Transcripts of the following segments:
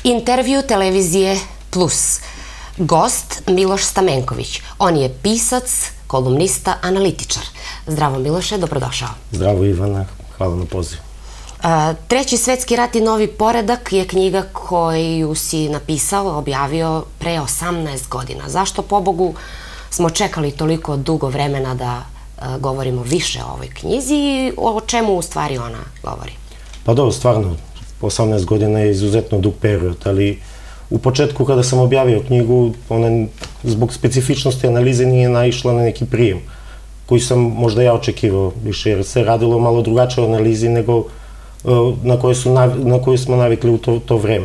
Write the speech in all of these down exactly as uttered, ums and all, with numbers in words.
Intervju televizije Plus. Gost Miloš Stamenković. On je pisac, kolumnista, analitičar. Zdravo Miloše, dobrodošao. Zdravo Ivana, hvala na pozivu. Treći svetski rat i novi poredak je knjiga koju si napisao, objavio pre osamnaest godina. Zašto, pobogu, smo čekali toliko dugo vremena da govorimo više o ovoj knjizi i o čemu u stvari ona govori? Pa dobro, stvarno, osamnaest godina je izuzetno dug period, ali u početku kada sam objavio knjigu, ona zbog specifičnosti analize nije naišla na neki prijem koji sam možda ja očekivao više, jer se radilo malo drugačije o analizi nego na koju smo navikli u to vreme.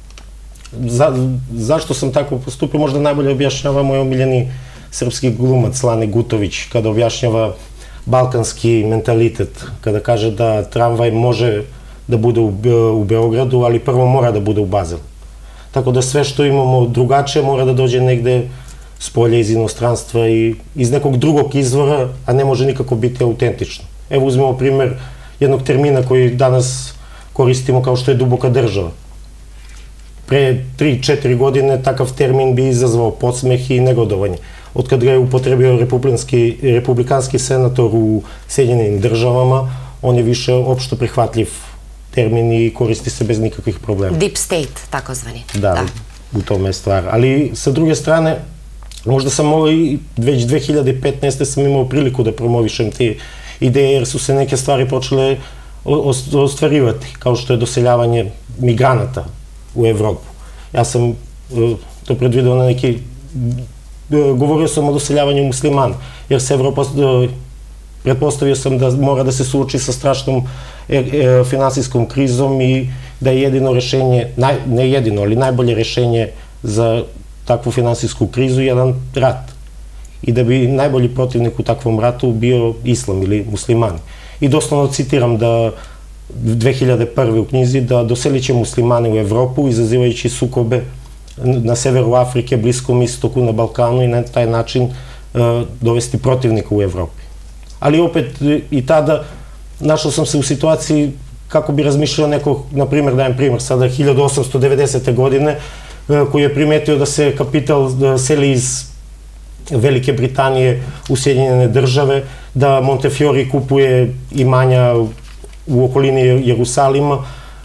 Zašto sam tako postupio? Možda najbolje objašnjava moj omiljeni srpski glumac Lane Gutović kada objašnjava balkanski mentalitet, kada kaže da tramvaj može da bude u Beogradu, ali prvo mora da bude u Bazelu. Tako da sve što imamo drugačije mora da dođe negde s polja, iz inostranstva i iz nekog drugog izvora, a ne može nikako biti autentično. Evo uzmemo primer jednog termina koji danas koristimo kao što je duboka država. Pre tri četiri godine takav termin bi izazvao podsmeh i negodovanje. Otkad ga je upotrebio republikanski senator u Sjedinjenim državama, on je više opšto prihvatljiv termin i koristi se bez nikakvih problema. Deep state, takozvani. Da, u tome je stvar. Ali sa druge strane, možda sam već dve hiljade petnaeste. sam imao priliku da promovišem te ideje, jer su se neke stvari počele ostvarivati, kao što je doseljavanje migranata u Evropu. Ja sam to predvideo na neki... Govorio sam o doseljavanju muslimana, jer se Evropa... Pretpostavio sam da mora da se suoči sa strašnom finansijskom krizom i da je jedino rešenje, ne jedino, ali najbolje rešenje za takvu finansijsku krizu jedan rat. I da bi najbolji protivnik u takvom ratu bio islam ili muslimani. I doslovno citiram da dve hiljade prve. u knjizi da doselit će muslimane u Evropu izazivajući sukobe na severu Afrike, Bliskom istoku, na Balkanu i na taj način dovesti protivnika u Evropi. Ali opet i tada našao sam se u situaciji kako bi razmišljao neko, na primjer, dajem primjer, sada hiljadu osamsto devedesete. godine, koji je primetio da se kapital seli iz Velike Britanije u Sjedinjene države, da Montefiori kupuje imanja u okolini Jerusalima,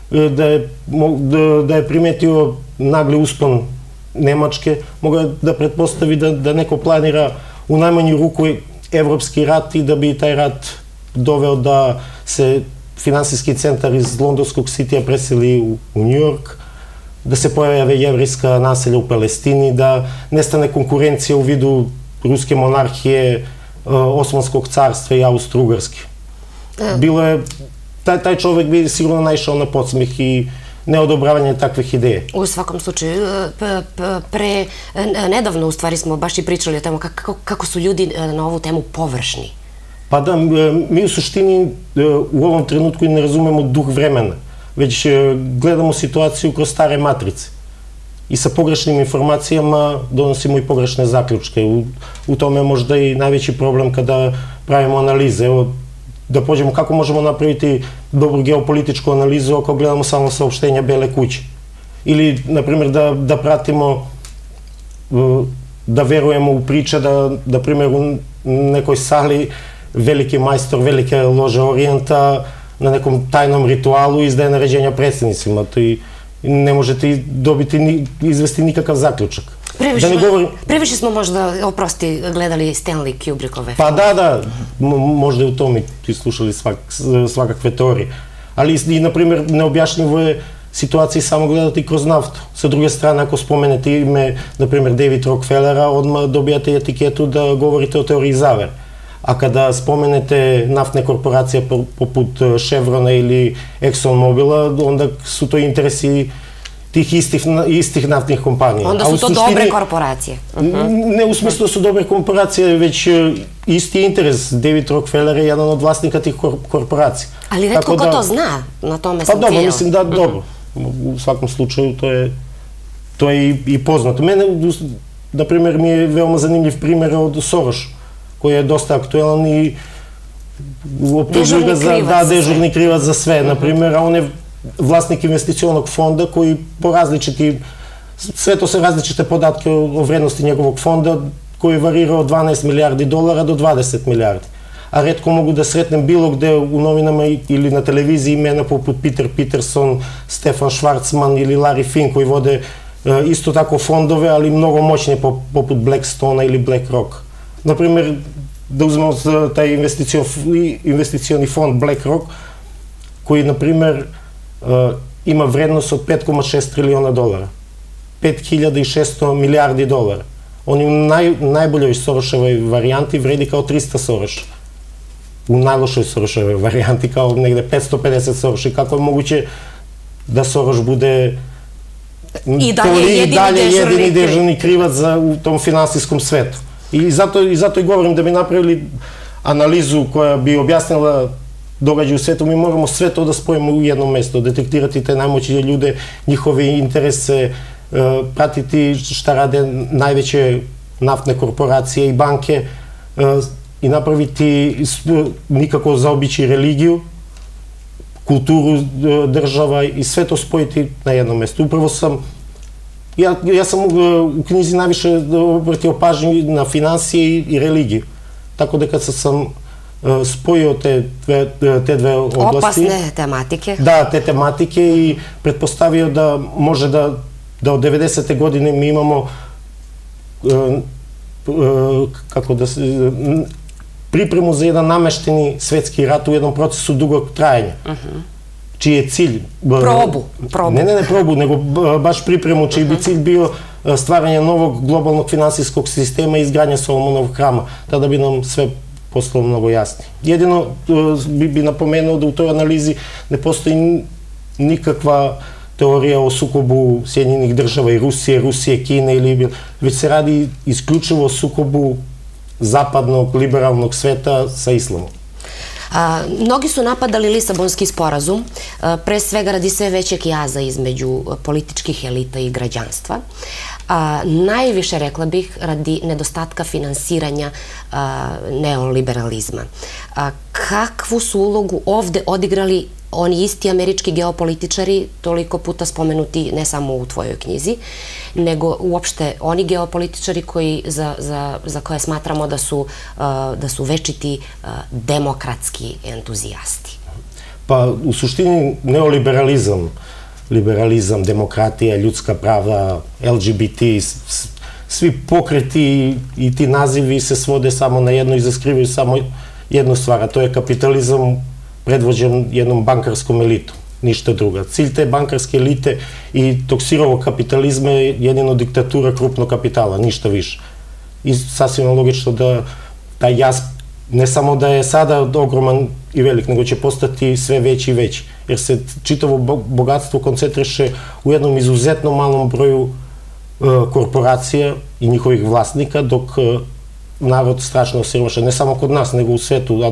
da je primetio nagli uspon Nemačke, mogao da pretpostavi da neko planira u najmanju ruku evropski rat i da bi taj rat doveo da se finansijski centar iz londonskog sitija preseli u New York, da se pojave jevrejska naselja u Palestini, da nestane konkurencija u vidu ruske monarhije, Osmanskog carstva i Austro-Ugarske. Bilo je, taj čovek bi sigurno naišao na podsmeh i neodobravanje takvih ideje. U svakom slučaju, pre, nedavno u stvari smo baš i pričali o temu kako su ljudi na ovu temu površni. Pa da, mi u suštini u ovom trenutku i ne razumemo duh vremena, već gledamo situaciju kroz stare matrice. I sa pogrešnim informacijama donosimo i pogrešne zaključke. U tome je možda i najveći problem kada pravimo analize. Evo, da pođemo kako možemo napraviti dobru geopolitičku analizu ako gledamo samo saopštenja Bele kuće. Ili, na primjer, da pratimo, da verujemo u priče da, na primjer, u nekoj sali veliki majstor velike lože Orijenta na nekom tajnom ritualu izdaje naređenja predsjednicima. To i ne možete dobiti, izvesti nikakav zaključak. Previše smo možda, oprosti, gledali Stanley Kubrickove. Pa da, da, možda je u tom i slušali svakakve teorije. Ali i, na primjer, neobjašnjivo je situaciji samo gledati kroz naftu. Sa druge strane, ako spomenete ime, na primjer, David Rockefellera, odmah dobijate etiketu da govorite o teoriji zavere. A kada spomenete naftne korporacije poput Chevrona ili ExxonMobila, onda su to interesi tih istih naftnih kompanija. Onda su to dobre korporacije. Ne u smislu da su dobre korporacije, već isti interes. David Rockefeller je jedan od vlasnika tih korporacija. Ali retko ko to zna, na tome sam ciljao. Pa dobro, mislim da dobro. U svakom slučaju to je i poznato. Mene, na primjer, mi je veoma zanimljiv primjer od Soroša, koji je dosta aktuelan i optužuju ga za dežurni krivac za sve, na primjer, a on je vlasnik investicionog fonda koji po različiti, sve to se različite podatke o vrednosti njegovog fonda koji varira od dvanaest milijardi dolara do dvadeset milijardi. A retko mogu da sretnem bilo gde u novinama ili na televiziji imena poput Peter Peterson, Stefan Schwarzman ili Larry Fink koji vode isto tako fondove, ali mnogo moćnije poput Blackstone ili BlackRock. Naprimer, da uzmemo taj investicioni fond BlackRock, koji, naprimer, ima vrednost od pet zarez šest triliona dolara. pet hiljada šesto milijardi dolara. On u najboljoj Soroševoj varijanti vredi kao trista Soroša. U najlošoj Soroševoj varijanti kao negde petsto pedeset Soroša. Kako je moguće da Soroš bude i dalje jedini dežurni krivac u tom finansijskom svetu. I zato i govorim da bi napravili analizu koja bi objasnila događaje u svetu, mi moramo sve to da spojimo u jednom mestu, detektirati te najmoćnije ljude, njihove interese, pratiti šta rade najveće naftne korporacije i banke i napraviti, nikako zaobići religiju, kulturu država i sve to spojiti na jednom mestu. Upravo sam, ja sam u knjizi najviše obratio pažnju na finansije i religiju. Tako da kad sam spojio te dve oblasti... Opasne tematike. Da, te tematike i pretpostavio da može da od devedesete godine mi imamo kako da se... pripremu za jedan namešteni svetski rat u jednom procesu dugog trajanja, čiji je cilj... Probu. Ne, ne, ne probu, nego baš pripremu, čiji bi cilj bio stvaranje novog globalnog finansijskog sistema i izgradnja Solomonovog hrama. Tada bi nam sve postalo mnogo jasnije. Jedino bi napomenuo da u toj analizi ne postoji nikakva teorija o sukobu Sjedinjenih država i Rusije, Rusije, Kine, već se radi isključivo o sukobu zapadnog, liberalnog sveta sa islamom. Mnogi su napadali Lisabonski sporazum, pre svega radi sve većeg jaza između političkih elita i građanstva. Najviše, rekla bih, radi nedostatka finansiranja neoliberalizma. Kakvu su ulogu ovde odigrali oni isti američki geopolitičari, toliko puta spomenuti ne samo u tvojoj knjizi, nego uopšte oni geopolitičari za koje smatramo da su večiti demokratski entuzijasti? Pa, u suštini, neoliberalizam, liberalizam, demokratija, ljudska prava, L G B T, svi pokreti i ti nazivi se svode samo na jedno i zaskrivaju samo jednu stvar, a to je kapitalizam predvođen jednom bankarskom elitom, ništa druga. Cilj te bankarske elite i tog sirovog kapitalizma je jedino diktatura krupnog kapitala, ništa više. I sasvim logično da taj jaz, ne samo da je sada ogroman i velik, nego će postati sve veći i veći, jer se čitavo bogatstvo koncentriše u jednom izuzetno malom broju korporacija i njihovih vlasnika, dok narod strašno osiromašen, ne samo kod nas, nego u svetu.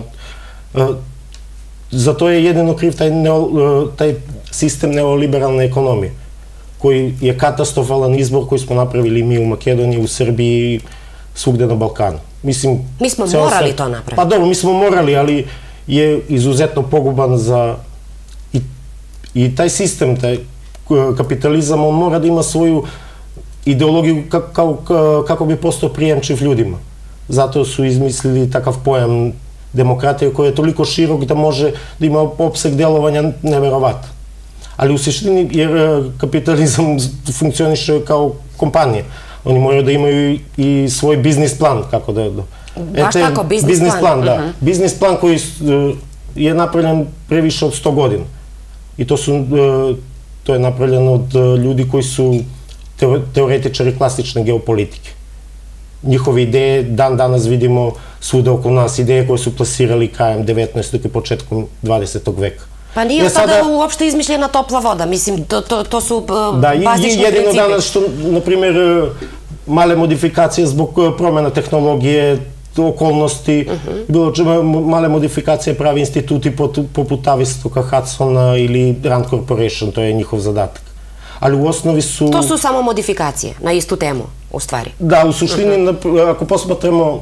Zato je jedino kriv taj sistem neoliberalne ekonomije, koji je katastrofalan izbor koji smo napravili mi u Makedoniji, u Srbiji i svugde na Balkanu. Mi smo morali to napraviti. Pa dobro, mi smo morali, ali je izuzetno poguban za... I taj sistem, taj kapitalizam, on mora da ima svoju ideologiju kako bi postao prijemčiv ljudima. Zato su izmislili takav pojam demokratije koji je toliko širok da može da ima opseg delovanja neverovatan. Ali u suštini, jer kapitalizam funkcioniše kao kompanija, oni moraju da imaju i svoj biznis plan, kako da... Baš tako, biznis plan. Da. Biznis plan koji je napravljen pre više od sto godina. I to je napravljeno od ljudi koji su teoretičari klasične geopolitike. Njihove ideje dan danas vidimo svuda oko nas, ideje koje su plasirali krajem devetnaestog i početkom dvadesetog veka. Pa nije od tada uopšte izmišljena topla voda, mislim, to su bazični principi. Da, jedino danas što, na primjer, male modifikacije zbog promjena tehnologije, okolnosti, bilo male modifikacije pravi instituti poput Tavistoka, Hudsona ili Rand Corporation, to je njihov zadatak. Ali u osnovi su... To su samo modifikacije na istu temu, u stvari. Da, u suštini, ako posmatramo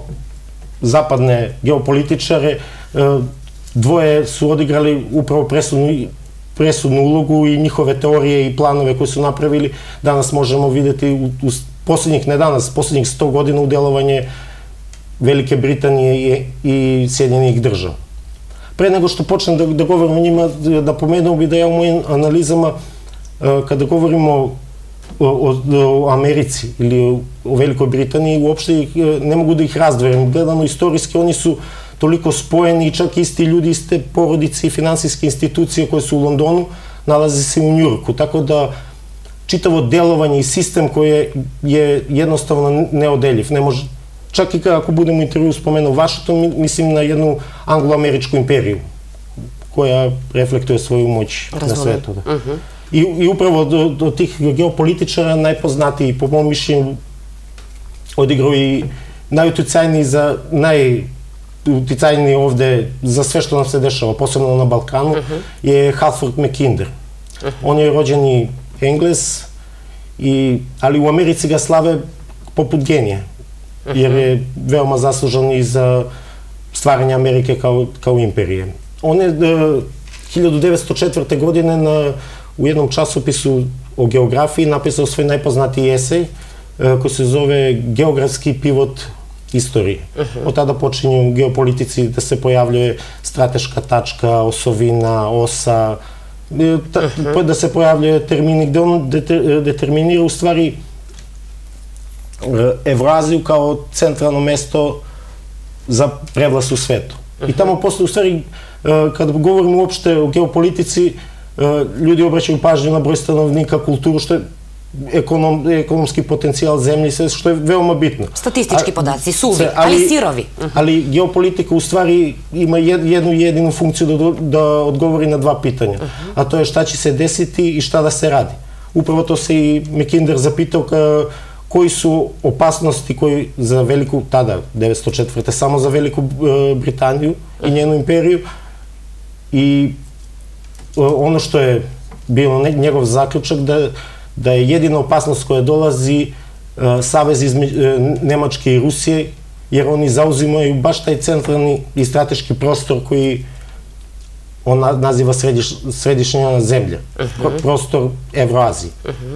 zapadne geopolitičare, dvoje su odigrali upravo presudnu presudnu ulogu i njihove teorije i planove koje su napravili, danas možemo videti u, u poslednjih, ne danas, poslednjih sto godina u delovanje Velike Britanije i, i Sjedinjenih država. Pre nego što počnem da, da govorim o njima, da pomenuo bi da ja u mojim analizama, kada govorimo o, o, o Americi ili o Velikoj Britaniji, uopšte ne mogu da ih razdvojim. Gledano istorijski, oni su toliko spojeni i čak isti ljudi, iste porodice i finansijske institucije koje su u Londonu, nalaze se u Njujorku. Tako da čitavo delovanje i sistem koji je jednostavno neodeljiv. Ne može, čak i ako budemo u intervju spomenuo Washington, mislim na jednu anglo-američku imperiju koja reflektuje svoju moć na svetu. I, i upravo do, do tih geopolitičara najpoznatiji, po mom mišljenju, odigrao i najuticajniji za najuticajniji ovde za sve što nam se dešava, posebno na Balkanu, je Halford Mackinder. On je rođeni Englez, i, ali u Americi ga slave poput genija, jer je veoma zaslužan i za stvaranje Amerike kao, kao imperije. On je hiljadu devetsto četvrte. godine na, u jednom časopisu o geografiji napisao svoj najpoznatiji esej koji se zove Geografski pivot istorije. Od tada počinju u geopolitici da se pojavljuje strateška tačka, osovina, osa, da se pojavljuje termini gde on determinira u stvari Evroaziju kao centralno mesto za prevlast u svetu. I tamo posle, u stvari, kada govorimo uopšte o geopolitici, ljudi obraćaju pažnju na broj stanovnika, kulturu, što je ekonom, ekonomski potencijal zemlje, što je veoma bitno. Statistički podaci, suvi, ali, ali sirovi. Ali geopolitika u stvari ima jednu jedinu funkciju da, da odgovori na dva pitanja. A to je šta će se desiti i šta da se radi. Upravo to se i Mackinder zapitao ka, koji su opasnosti koji za veliku, tada, devetsto četvrte. samo za Veliku Britaniju i njenu imperiju. I ono što je bilo njegov zaključak da da je jedina opasnost koja dolazi savez između Nemačke i Rusije, jer oni zauzimaju baš taj centralni i strateški prostor koji on naziva središnja zemlja, prostor Evroazije.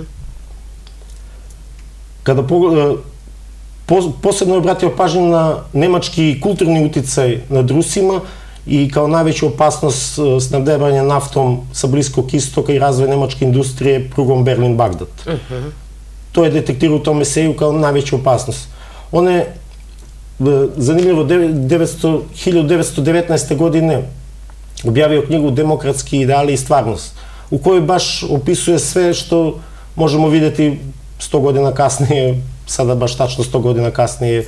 Kada posebno je obratio pažnju na nemački kulturni uticaj nad Rusima i kao najveću opasnost snabdevanja naftom sa Bliskog istoka i razvoj nemačke industrije prugom Berlin-Bagdad. To je detektirao u tom eseju kao najveću opasnost. On je, zanimljivo, hiljadu devetsto devetnaeste. godine objavio knjigu Demokratski ideali i stvarnost, u kojoj baš opisuje sve što možemo videti sto godina kasnije, sada baš tačno sto godina kasnije,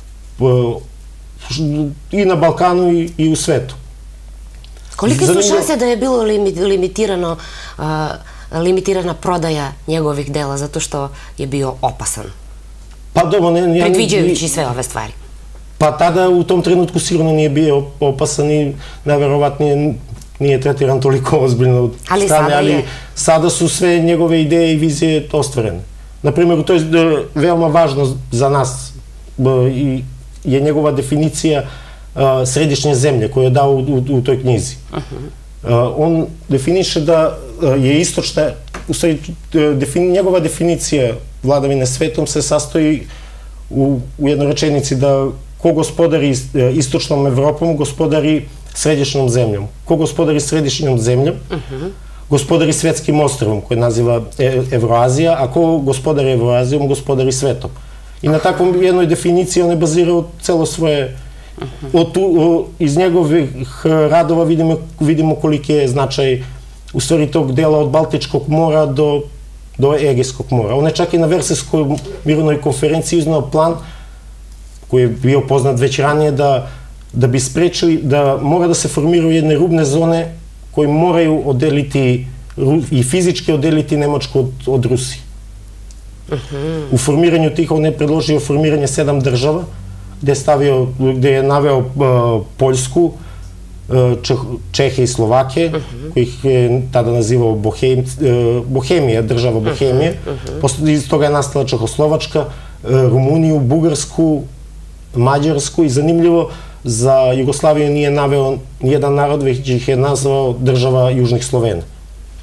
i na Balkanu i u svetu. Kolike su šanse da je bilo limitirano, limitirana prodaja njegovih dela zato što je bio opasan? Pa dobro, ne... Predviđajući sve ove stvari. Pa tada u tom trenutku sigurno nije bio opasan i najverovatnije nije tretiran toliko ozbiljno od strane, ali sada su sve njegove ideje i vizije ostvarene. Naprimjer, to je veoma važno za nas i je njegova definicija središnje zemlje koju je dao u toj knjizi. On definiše da je istočna, u stvari njegova definicija vladavine svetom se sastoji u jednoj rečenici da ko gospodari istočnom Evropom, gospodari središnjom zemljom. Ko gospodari središnjom zemljom, gospodari svetskim ostrvom koje naziva Evroazija, a ko gospodari Evroazijom, gospodari svetom. I na takvom jednoj definiciji on je bazirao celo svoje... Iz njegovih radova vidimo koliki je značaj u stvari tog dela od Baltičkog mora do Egejskog mora. On je čak i na Versajskoj mirovnoj konferenciji iznao plan koji je bio poznat već ranije da bi sprečili, da mora da se formiraju jedne rubne zone koje moraju odeliti i fizički odeliti Nemačku od Rusije. U formiranju tih on je predložio formiranje sedam država, gde je naveo Poljsku, Čehe i Slovake, kojih je tada nazivao Bohemija, država Bohemije. Iz toga je nastala Čehoslovačka, Rumuniju, Bugarsku, Mađarsku i zanimljivo, za Jugoslaviju nije naveo nijedan narod, već ih je nazvao država Južnih Slovena.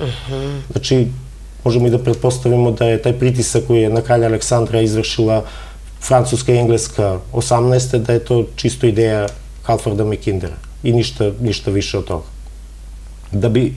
Znači, možemo i da pretpostavimo da je taj pritisak koji je na kralja Aleksandra izvršila Francuska i Engleska osamnaeste. da je to čisto ideja Halforda Mackindera i ništa, ništa više od toga. Da bi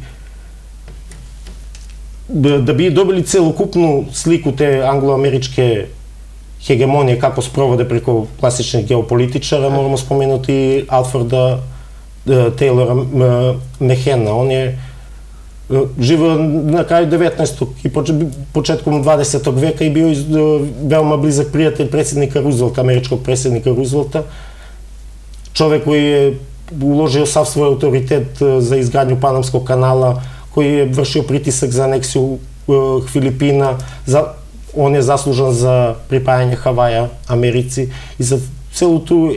da bi dobili celokupnu sliku te anglo-američke hegemonije kako sprovode preko klasičnih geopolitičara, moramo spomenuti Alforda Taylora Mahena. On je živeo na kraju devetnaestog i početkom dvadesetog veka i bio veoma blizak prijatelj predsjednika Roosevelta, američkog predsjednika Roosevelta. Čovek koji je uložio sav svoj autoritet za izgradnju Panamskog kanala, koji je vršio pritisak za aneksiju Filipina, on je zaslužan za pripajanje Havaja Americi i za celu tu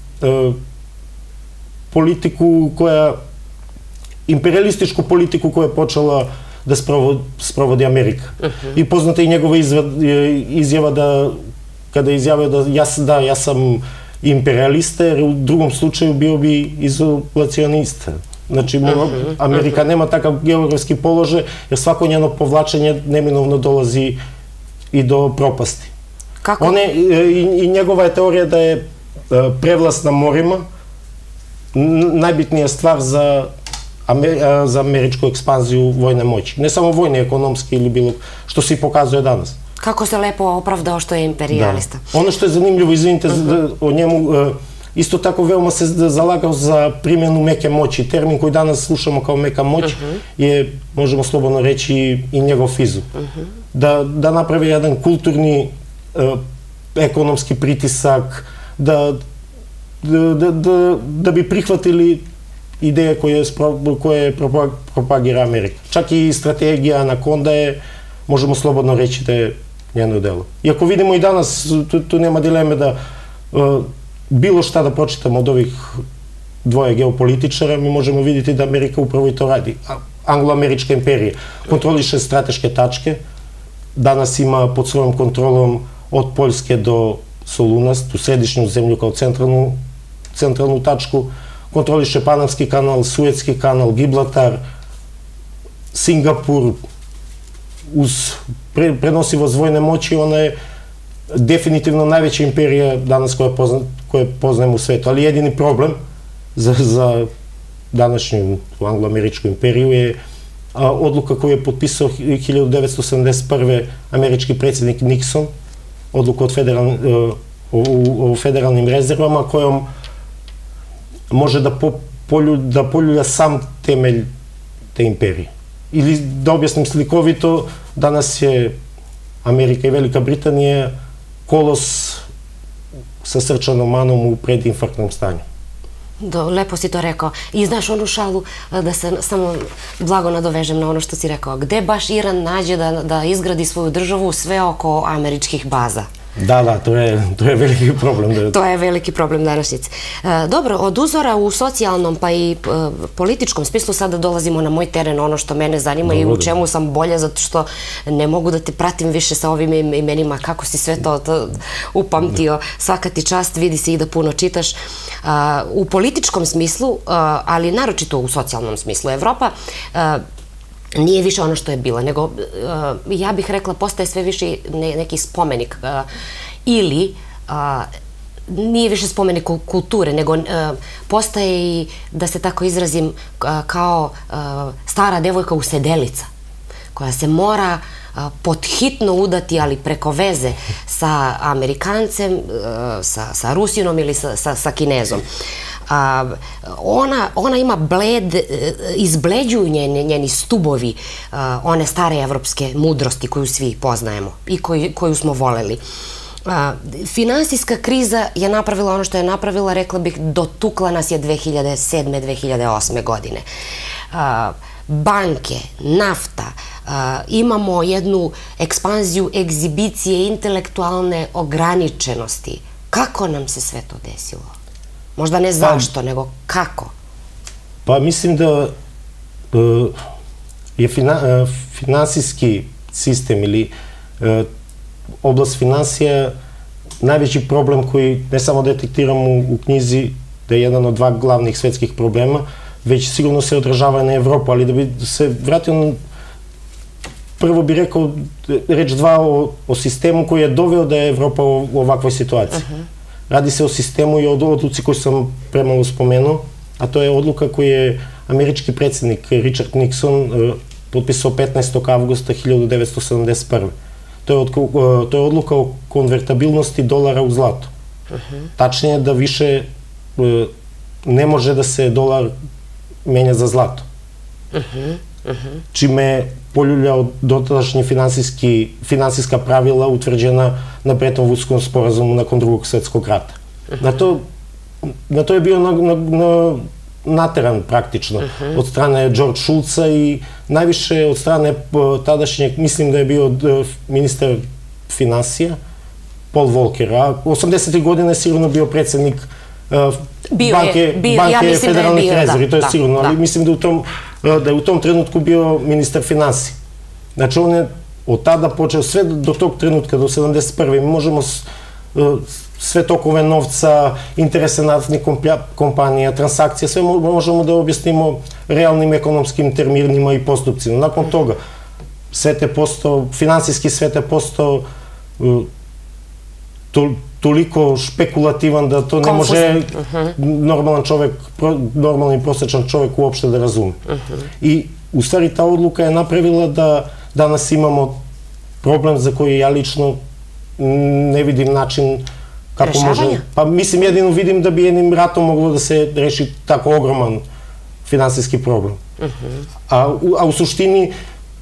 politiku koja, imperialističku politiku koja je počela da sprovodi Amerika. I poznata je njegova izjava da, kada je izjavio da ja sam imperialista, jer u drugom slučaju bio bi izolacionista. Znači, Amerika nema takav geografski položaj, jer svako njeno povlačenje neminovno dolazi i do propasti. Kako? I njegova je teorija da je prevlast na morima najbitnija stvar za američku ekspanziju vojne moći. Ne samo vojne, ekonomske ili bilo što se i pokazuje danas. Kako se lepo opravdao što je imperialista. Ono što je zanimljivo, izvinite o njemu, isto tako veoma se zalagao za primjenu meke moći. Termin koji danas slušamo kao meka moć je, možemo slobodno reći, i njegov fizu. Da napravi jedan kulturni, ekonomski pritisak, da bi prihvatili ideje koje propagira Amerika. Čak i strategija Anakonda je, možemo slobodno reći da je njeno delo. Iako vidimo i danas, tu nema dileme da bilo šta da pročitamo od ovih dvoje geopolitičara, mi možemo vidjeti da Amerika upravo i to radi. Anglo-američka imperija kontroliše strateške tačke, danas ima pod svojom kontrolom od Poljske do Soluna, tu središnju zemlju kao centralnu tačku, kontroliše Panamski kanal, Suetski kanal, Gibraltar, Singapur, uz prenosivost vojne moći, ona je definitivno najveća imperija danas koje poznajemo u svetu. Ali jedini problem za današnju anglo-američku imperiju je odluka koju je potpisao hiljadu devetsto sedamdeset prve američki predsjednik Nixon, odluka o federalnim rezervama, kojom može da poljulja sam temelj te imperije. Ili da objasnim slikovito, danas je Amerika i Velika Britanija kolos sa srčanom manom u predinfarktnom stanju. Lepo si to rekao. I znaš onu šalu, da se samo blago nadovežem na ono što si rekao, gde baš Iran nađe da izgradi svoju državu sve oko američkih baza? Da, da, to je veliki problem. To je veliki problem današnjice. Dobro, od uzora u socijalnom pa i političkom smislu sada dolazimo na moj teren, ono što mene zanima i u čemu sam bolja, zato što ne mogu da te pratim više sa ovim imenima, kako si sve to upamtio, svaka ti čast, vidi se i da puno čitaš. U političkom smislu, ali naročito u socijalnom smislu, Evropa nije više ono što je bila, nego ja bih rekla postaje sve više neki spomenik ili nije više spomenik kulture, nego postaje i, da se tako izrazim, kao stara devojka usedelica koja se mora podhitno udati, ali preko veze sa Amerikancem, sa Rusinom ili sa Kinezom. Ona ima bled, izbleđuju njeni stubovi one stare evropske mudrosti koju svi poznajemo i koju smo voleli. Finansijska kriza je napravila ono što je napravila, rekla bih, dotukla nas je dve hiljade sedme. dve hiljade osme. godine. Banke, nafta, imamo jednu ekspanziju egzibicije intelektualne ograničenosti. Kako nam se sve to desilo? Možda ne zašto, nego kako? Pa mislim da je finansijski sistem ili oblast finansija najveći problem koji ne samo detektiramo u knjizi, da je jedan od dva glavnih svetskih problema, već sigurno se odražava na Evropu, ali da bi se vratio prvo bi rekao reč dva o, o sistemu koji je doveo da je Evropa u, u ovakvoj situaciji. Uh -huh. Radi se o sistemu i o odluci koju sam premalo spomenuo, a to je odluka koju je američki predsjednik Richard Nixon uh, potpisao petnaestog avgusta hiljadu devetsto sedamdeset prve. To je, od, uh, to je odluka o konvertabilnosti dolara u zlato. Uh -huh. Tačnije da više uh, ne može da se dolar menja za zlato. Uh -huh. Uh -huh. Čime poljuljao dotadašnji finansijska pravila utvrđena na Bretton Woodskom sporazumu nakon drugog svetskog rata. Na to, na to je bio na, na, na, nateran praktično uh -huh. od strane George Shultza i najviše od strane tadašnjeg, mislim da je bio ministar finansija, Paul Volcker, a osamdesetih godina je sigurno bio predsjednik uh, bio banke, je, bio, banke ja federalnih da rezervi, to je da, sigurno, ali da. mislim da, u tom, da je u tom trenutku bio ministar finansija. Znači on je od tada počeo, sve do tog trenutka, do sedamdeset prve mi možemo sve tokove novca, interese naftnih kompanija, transakcije, sve možemo da objasnimo realnim ekonomskim terminima i postupcima. Nakon toga, svet je postao, finansijski svet je postao toliko špekulativan da to ne može normalan čovek, normalni prosječan čovek uopšte da razume. I u stvari ta odluka je napravila da danas imamo problem za koji ja lično ne vidim način kako može... Pa mislim, jedino vidim da bi jednim ratom moglo da se reši tako ogroman finansijski problem. A u suštini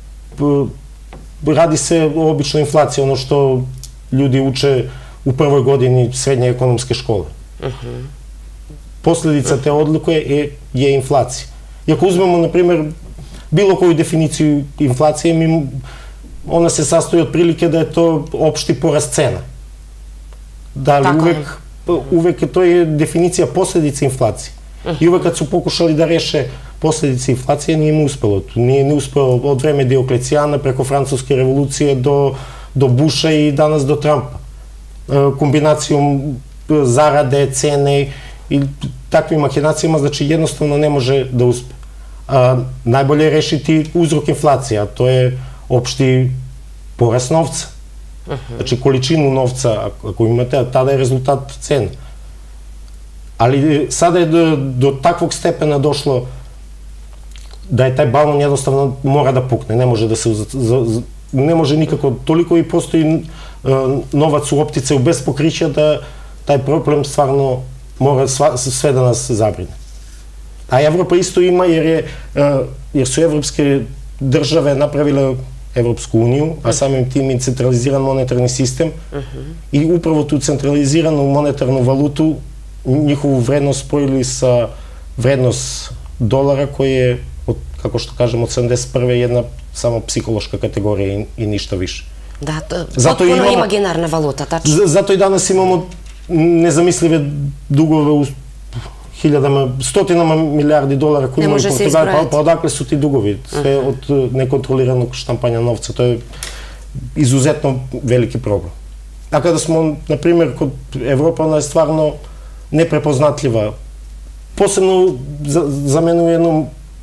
radi se o običnoj inflaciji, ono što ljudi uče u prvoj godini srednje ekonomske škole. Posledica te odluke je inflacija. I ako uzmemo, na primjer, bilo koju definiciju inflacije, ona se sastoji od prilike da je to opšti porast cena. Da li uvek, uvek to je definicija posledice inflacije. I uvek kad su pokušali da reše posledice inflacije, nije im uspelo. Nije im uspelo od vreme Dioklecijana preko Francuske revolucije do, do Busha i danas do Trumpa. Kombinacijom zarade, cene i takvim mahinacijama, znači jednostavno ne može da uspe. A, najbolje je rešiti uzrok inflacije, a to je opšti porast novca. Znači količinu novca, ako imate, tada je rezultat cena. Ali sada je do, do takvog stepena došlo da je taj balon jednostavno mora da pukne, ne može da se, za, ne može nikako, toliko i postoji uh, novac u opticaju bez pokrića da taj problem stvarno mora sva, sve da nas zabrine. A Evropa isto ima jer, je, uh, jer su evropske države napravile Evropsku uniju, a samim tim i centraliziran monetarni sistem i upravo tu centraliziranu monetarnu valutu njihovu vrednost spojili sa vrednost dolara koji je, kako što kažem, od sedamdeset prve jedna samo psihološka kategorija i ništa više. Da, potpuno imaginarna valuta, tačno. Zato i danas imamo nezamislive dugove u hiljadama, stotinama milijardi dolara koji imaju Portugal, pa odakle su ti dugovi? Sve od nekontroliranog štampanja novca, to je izuzetno veliki problem. A kada smo, na primjer, kod Evropa, ona je stvarno neprepoznatljiva. Posebno za mene u jednom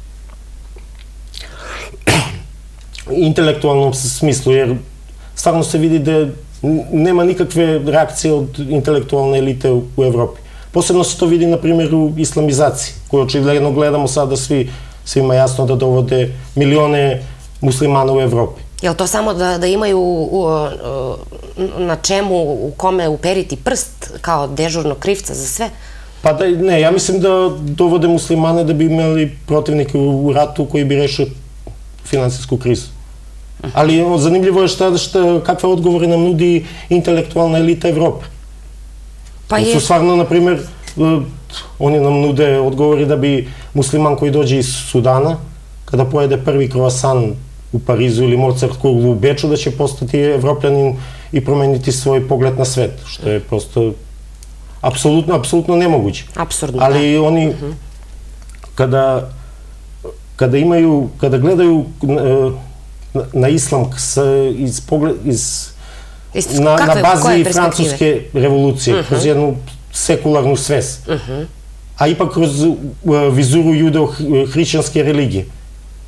intelektualnom smislu, jer stvarno se vidi da nema nikakve reakcije od intelektualne elite u Evropi. Posebno se to vidi, na primjer, u islamizaciji, koju očigledno gledamo sada svi, svima jasno da dovode milione muslimana u Evropi. Je li to samo da, da imaju u, na čemu, u kome uperiti prst kao dežurnog krivca za sve? Pa da, ne, ja mislim da dovode muslimane da bi imali protivnike u ratu koji bi rešio finansijsku krizu. Ali zanimljivo je šta, šta, kakve odgovore nam nudi intelektualna elita Evrope. Pa je... su stvarno, na primjer, oni nam nude odgovori da bi musliman koji dođe iz Sudana, kada pojede prvi kroasan u Parizu ili Mozartkuglu u Beču, da će postati evropljanin i promeniti svoj pogled na svet, što je prosto apsolutno, apsolutno nemoguće. Apsurdno, ali da. Oni, kada, kada imaju, kada gledaju na, na islam iz pogled, iz Na, na bazi francuske revolucije, kroz jednu sekularnu svest, a ipak kroz vizuru judeo-hrišćanske religije.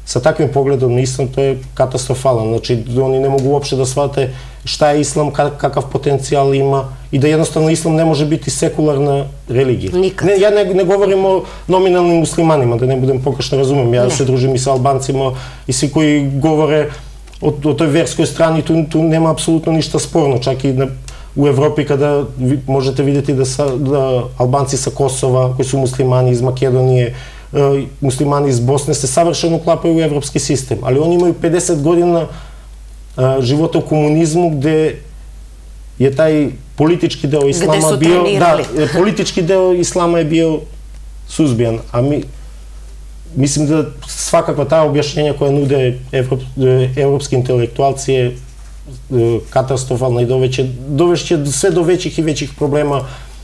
sa takvim pogledom na islam, to je katastrofalan. Znači, oni ne mogu uopšte da shvate šta je islam, kakav potencijal ima i da jednostavno islam ne može biti sekularna religija. Nikad. Ja ne govorim o nominalnim muslimanima, da ne budem pogrešno razumem. Ja se družim i sa Albancima i svi koji govore o toj verskoj strani, tu nema apsolutno ništa sporno. Čak i u Evropi kada možete vidjeti da Albanci sa Kosova, koji su muslimani iz Makedonije, muslimani iz Bosne se savršeno uklapaju u evropski sistem, ali oni imaju pedeset godina života u komunizmu gde je taj politički deo islama bio... Da, politički deo islama je bio suzbijan, a mi mislim da svakakva ta objašnjenja koja nude evropski intelektualci je katastrofalna i dovešće sve do većih i većih problema.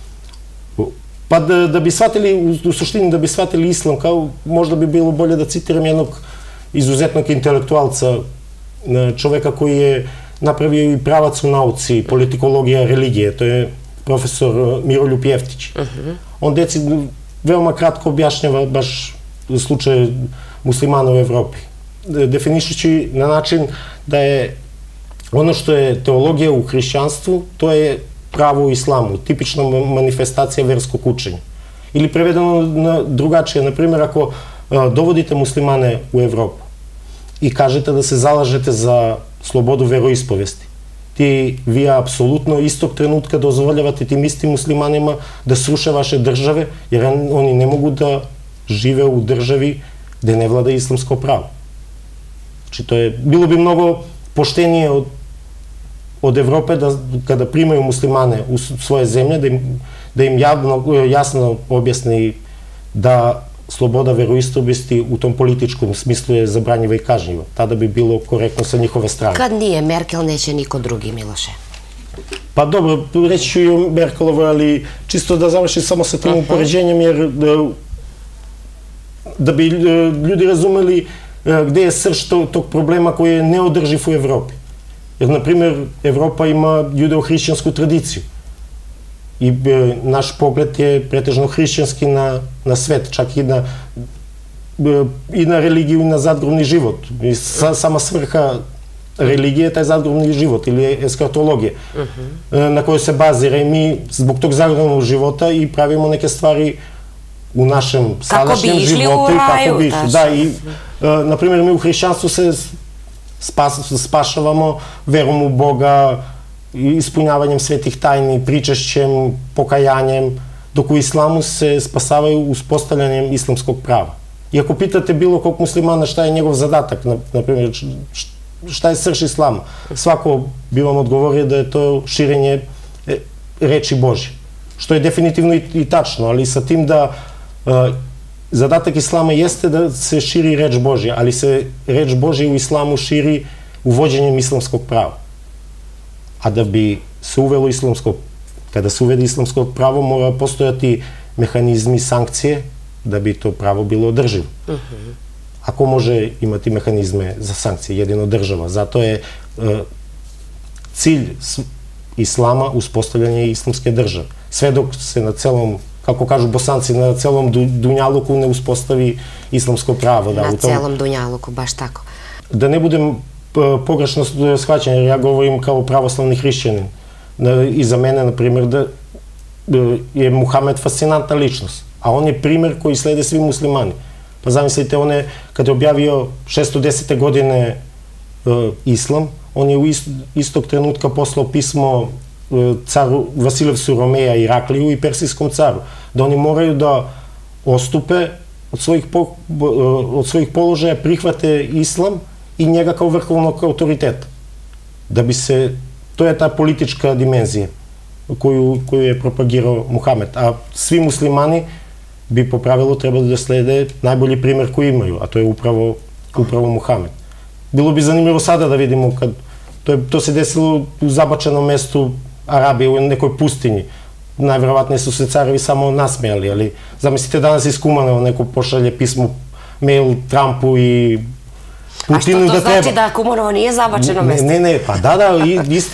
Pa da bi shvatili, u suštini da bi shvatili islam, kao možda bi bilo bolje da citiram jednog izuzetnog intelektualca, čoveka koji je napravio i pravac u nauci, politikologija religije, to je profesor Miroljub Jeftić. On deci veoma kratko objašnjava baš slučaj muslimana u Evropi, definišući na način da je ono što je teologija u hrišćanstvu, to je pravo u islamu, tipična manifestacija verskog učenja. Ili prevedeno drugačije, na primjer, ako dovodite muslimane u Evropu i kažete da se zalažete za slobodu veroispovesti, ti vi apsolutno istog trenutka dozvoljavate tim istim muslimanima da sruše vaše države, jer oni ne mogu da žive u državi gde ne vlada islamsko pravo. Znači, to je, bilo bi mnogo poštenije od od Evrope da kada primaju muslimane u svoje zemlje, da im jasno objasni da sloboda veroispovesti u tom političkom smislu je zabranjiva i kažnjiva. Tada bi bilo korektno sa njihove strane. Kad nije Merkel, neće niko drugi, Miloše. Pa dobro, reći ću i o Merkelovoj, ali čisto da završim samo sa tim upoređenjem, jer da bi ljudi razumeli gde je srž tog problema koji je neodrživ u Evropi. Jer, na primjer, Evropa ima judeo-hrišćansku tradiciju i naš pogled je pretežno hrišćanski na svet, čak i na religiju i na zadgrobni život. Sama svrha religije je taj zadgrobni život ili eskatologija na kojoj se bazira i mi zbog tog zadgrobnog života i pravimo neke stvari u našem sadašnjem životu. Kako bi išli u raju. Da, i, na primjer, mi u hrišćanstvu se spašavamo verom u Boga, ispunjavanjem svetih tajni, pričašćem, pokajanjem, dok u islamu se spasavaju uspostavljanjem islamskog prava. I ako pitate bilo kog muslimana šta je njegov zadatak, na primjer, šta je srž islama, svako bi vam odgovorio da je to širenje reči Božje. Što je definitivno i tačno, ali sa tim da zadatak islama jeste da se širi reč Božja, ali se reč Božja u islamu širi uvođenjem islamskog prava. A da bi se uvelo islamsko, kada se uvede islamsko pravo, mora postojati mehanizmi sankcije da bi to pravo bilo održivo. Ako može imati mehanizme za sankcije, jedino država. Zato je cilj islama uspostavljanje islamske države. Sve dok se na celom, kako kažu Bosanci, na celom Dunjaluku ne uspostavi islamsko pravo. Na celom Dunjaluku, baš tako. Da ne budem pogrešno shvaćen, jer ja govorim kao pravoslavni hrišćanin. I za mene, na primjer, da je Muhamed fascinantna ličnost, a on je primjer koji slede svi muslimani. Pa zamislite, on je, kada je objavio šesto desete godine islam, on je u istog trenutka poslao pismo caru Vasilevsu Romeja Irakliju i persijskom caru, da oni moraju da ostupe od svojih položaja, prihvate islam i njega kao vrhovnog autoriteta. Da bi se, to je ta politička dimenzija koju je propagirao Muhamed. A svi muslimani bi po pravilu trebali da slede najbolji primjer koji imaju, a to je upravo Muhamed. Bilo bi zanimljivo sada da vidimo, to se desilo u zabačenom mestu Arabije, u nekoj pustinji. Najverovatnije su se carevi samo nasmejali, ali zamislite danas iz Kumana neko pošalje pismo, mail Trumpu i Putinu da treba... A što to znači da Kumanovo nije zabačeno mesto? Ne, ne, pa da, da,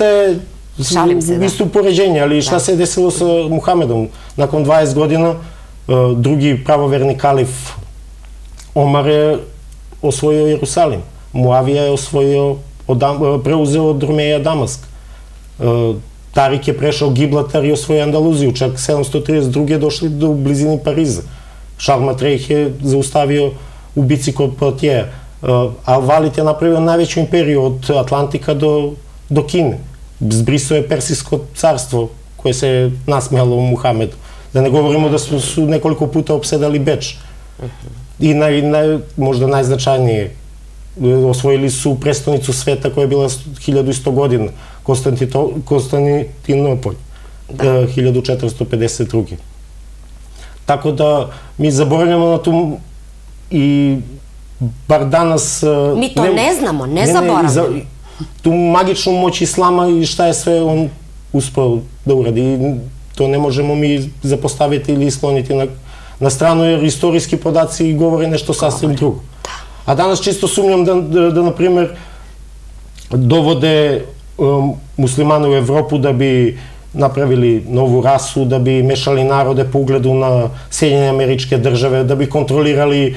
isto upoređenje, ali šta se je desilo sa Muhamedom? Nakon dvadeset godina, drugi pravoverni kalif Omar je osvojio Jerusalim. Muavija je osvojio, preuzeo od Romeja Damask. Tarik je prešao Gibraltar i osvojio Andaluziju, čak sedamsto trideset druge došli do blizini Pariza. Charles Matrejh je zaustavio u bici kod Poitiers. Al-Walid je napravio najveću imperiju od Atlantika do Kine. Zbrisao je Persijsko carstvo koje se nasmejalo u Muhamedu. Da ne govorimo da su nekoliko puta opsedali Beč. I možda najznačajnije, osvojili su prestonicu sveta koja je bila hiljadu i sto godina, Konstantinopolj, hiljadu četiristo pedeset druge. Tako da mi zaboravljamo na tu i bar danas... Mi to ne znamo, ne zaboravljamo. Tu magičnu moć islama i šta je sve on uspeo da uradi. To ne možemo mi zapostaviti ili skloniti na stranu, jer istorijski podaci govore nešto sasvim drugo. A danas čisto sumnjam da, na primjer, dovode muslimane u Evropu da bi napravili novu rasu, da bi mešali narode po ugledu na Sjedinjene Američke Države, da bi kontrolirali,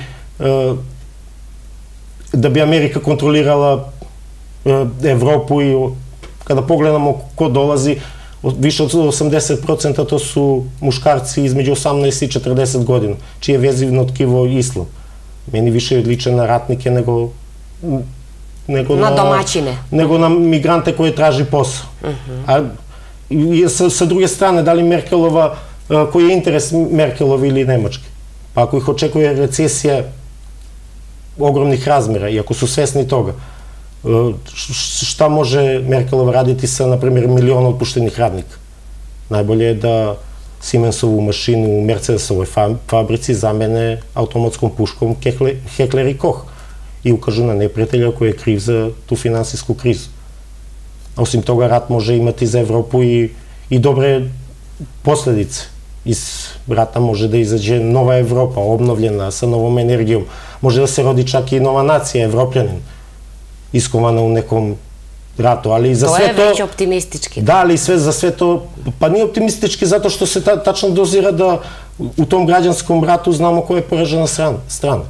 da bi Amerika kontrolirala Evropu. I kada pogledamo ko dolazi, više od osamdeset procenta to su muškarci između osamnaest i četrdeset godina, čije vezivno tkivo islam. Meni više liče na ratnike nego na domaćine. Nego na migrante koje traži posao. A sa druge strane, da li Merkelova, koji je interes Merkelova ili Nemačke? Pa ako ih očekuje recesija ogromnih razmera i ako su svesni toga, šta može Merkelova raditi sa, na primjer, milion otpuštenih radnika? Najbolje je da Siemensovu mašinu u Mercedesovoj fabrici zamene automatskom puškom Heckler i Koch i ukažu na neprijatelja koji je kriv za tu finansijsku krizu. Osim toga, rat može imati za Evropu i dobre posledice. Iz rata može da izađe nova Evropa, obnovljena, sa novom energijom. Može da se rodi čak i nova nacija, Evropljanin, iskovana u nekom ratu, ali za sve to... To je već optimistički. Da, ali za sve to... Pa nije optimistički zato što se tačno dozira da u tom građanskom ratu znamo koja je poražena strana.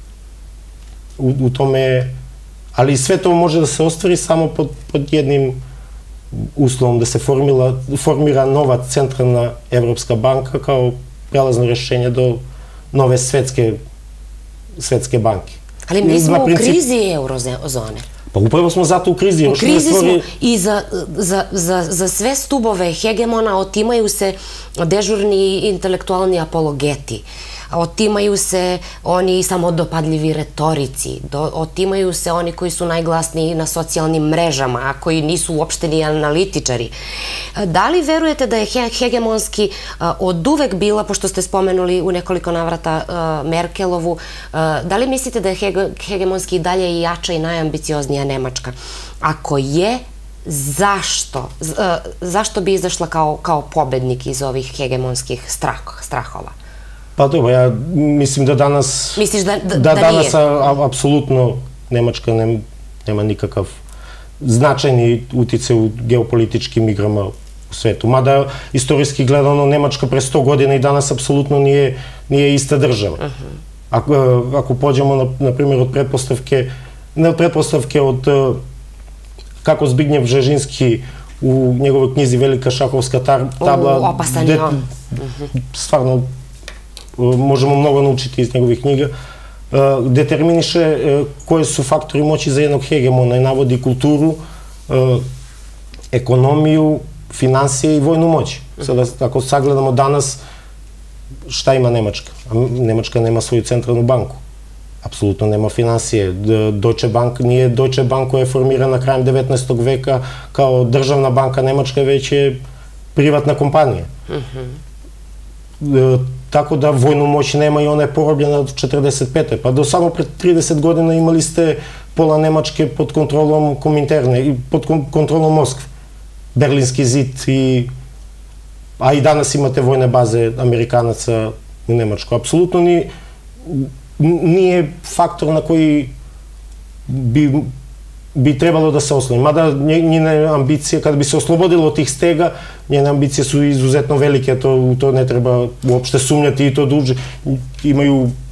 U tome... Ali sve to može da se ostvari samo pod jednim uslovom, da se formira nova centralna Evropska banka kao prelazno rešenje do nove svetske banke. Ali mi smo u krizi eurozone. Pa upravo smo zato u krizi. U krizi smo i za sve stubove hegemona otimaju se dežurni intelektualni apologeti. Otimaju se oni samodopadljivi retorici, otimaju se oni koji su najglasniji na socijalnim mrežama, a koji nisu uopšte ni analitičari. Da li verujete da je hegemonski od uvek bila, pošto ste spomenuli u nekoliko navrata Merkelovu, da li mislite da je hegemonski i dalje jača i najambicioznija Nemačka? Ako je, zašto? Zašto bi izašla kao pobednik iz ovih hegemonskih strahova? Pa dobro, ja mislim da danas... Misliš da nije? Da danas apsolutno Nemačka nema nikakav značajni uticaj u geopolitičkim igrama u svetu. Mada, istorijski gledano, Nemačka pre sto godina i danas apsolutno nije ista država. Ako pođemo, na primjer, od pretpostavke, ne od pretpostavke, od kako Zbignjev Bžežinski u njegovoj knjizi Velika šahovska tabla... Opasan je on. Stvarno, možemo mnogo naučiti iz njegovih knjiga, determiniše koje su faktori moći za jednog hegemona i navodi kulturu, ekonomiju, finansije i vojnu moć. Sada, ako sagledamo danas, šta ima Nemačka? Nemačka nema svoju centralnu banku. Apsolutno nema finansije. Deutsche Bank nije Deutsche Bank koja je formirana krajem devetnaestog veka kao državna banka Nemačka, već je privatna kompanija. Tako da vojnu moć nema i ona je porobljena od četrdeset pete. Pa do samo pred trideset godina imali ste pola Nemačke pod kontrolom Kominterne i pod kontrolom Moskve. Berlinski zid i... A i danas imate vojne baze Amerikanaca u Nemačku. Apsolutno nije faktor na koji bi trebalo da se osloni. Mada njene ambicije, kada bi se oslobodilo od tih stega, njene ambicije su izuzetno velike, u to ne treba uopšte sumnjati i to duže. Imaju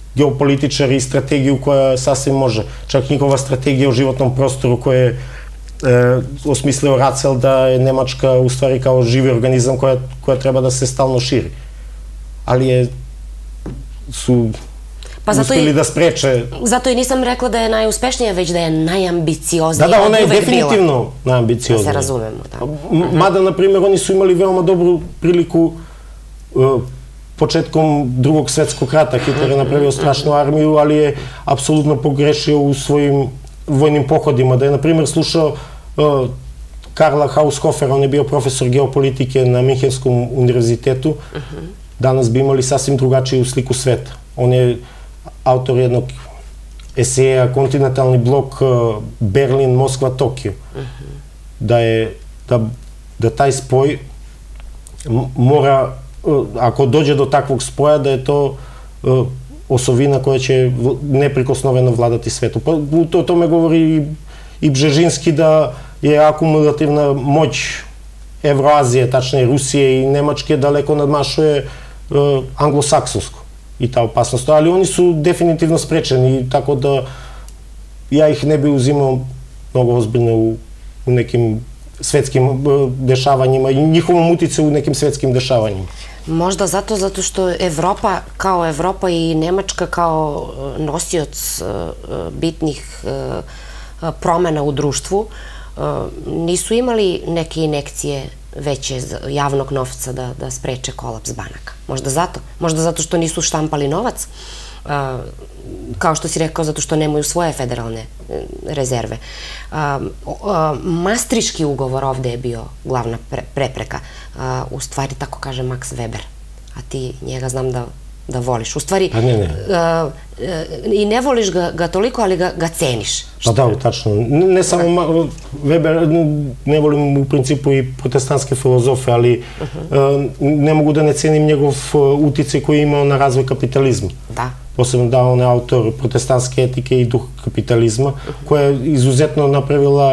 geopolitičari i strategiju koja sasvim može. Čak njihova strategija o životnom prostoru koja je e, osmislio Racel da je Nemačka u stvari kao živi organizam koja, koja treba da se stalno širi. Ali je, su pa uspeli i, da spreče... Zato i nisam rekla da je najuspešnija, već da je najambicioznija. Da, da, ona je definitivno najambicioznija. Da se razumemo, da. Mada, na primjer, oni su imali veoma dobru priliku uh, početkom drugog svetskog rata. Hitler je napravio strašnu armiju, ali je apsolutno pogrešio u svojim vojnim pohodima. Da je, na primjer, slušao uh, Karla Haushofera, on je bio profesor geopolitike na Minhenskom univerzitetu, danas bi imali sasvim drugačiju sliku sveta. On je autor jednog eseja Kontinentalni blok Berlin, Moskva, Tokio. Da je, da, da taj spoj mora, ako dođe do takvog spoja, da je to osovina koja će neprikosnoveno vladati svetu. Pa o tome govori i, i Bžežinski da je akumulativna moć Evroazije, tačnije Rusije i Nemačke, daleko nadmašuje uh, anglosaksonsku i ta opasnost. Ali oni su definitivno sprečeni, tako da ja ih ne bi uzimao mnogo ozbiljno u, u nekim svetskim uh, dešavanjima i njihovom utice u nekim svetskim dešavanjima. Možda zato, zato što Evropa kao Evropa i Nemačka kao nosioc uh, bitnih uh, promena u društvu nisu imali neke inekcije veće javnog novca da, da spreče kolaps banaka. Možda zato. Možda zato što nisu štampali novac, kao što si rekao, zato što nemaju svoje federalne rezerve. Mastriški ugovor ovde je bio glavna prepreka. U stvari, tako kaže Max Weber. A ti njega znam da da voliš. U stvari, i ne voliš ga toliko, ali ga ceniš. Pa da, tačno. Ne samo Weber, ne volim u principu i protestantske filozofe, ali ne mogu da ne cenim njegov uticaj koji je imao na razvoj kapitalizma. Da. Posebno da on je autor protestantske etike i duh kapitalizma, koja je izuzetno napravila,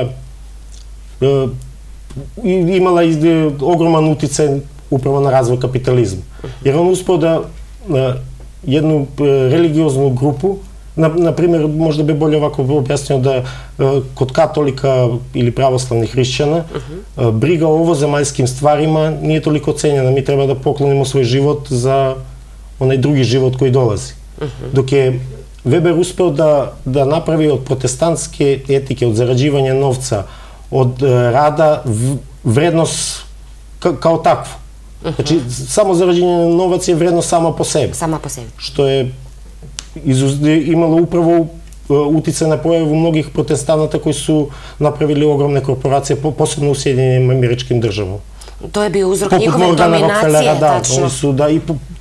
imala ogroman uticaj upravo na razvoj kapitalizma. Jer on uspeo da jednu religioznu grupu, na primjer, možda bi bolje ovako objasnio da kod katolika ili pravoslavnih hrišćana briga o ovozemaljskim stvarima nije toliko cenjena. Mi treba da poklonimo svoj život za onaj drugi život koji dolazi. Dok je Weber uspeo da napravi od protestantske etike, od zarađivanja novca, od rada vrednost kao takvu. Znači, samo zarađenje novac je vrednost sama po sebi. Sama po sebi. Što je imalo upravo uticaj na pojavu mnogih protestanata koji su napravili ogromne korporacije, posebno u Sjedinjenim Američkim državama. To je bio uzrok njihove dominacije, tačno. Oni su, da, i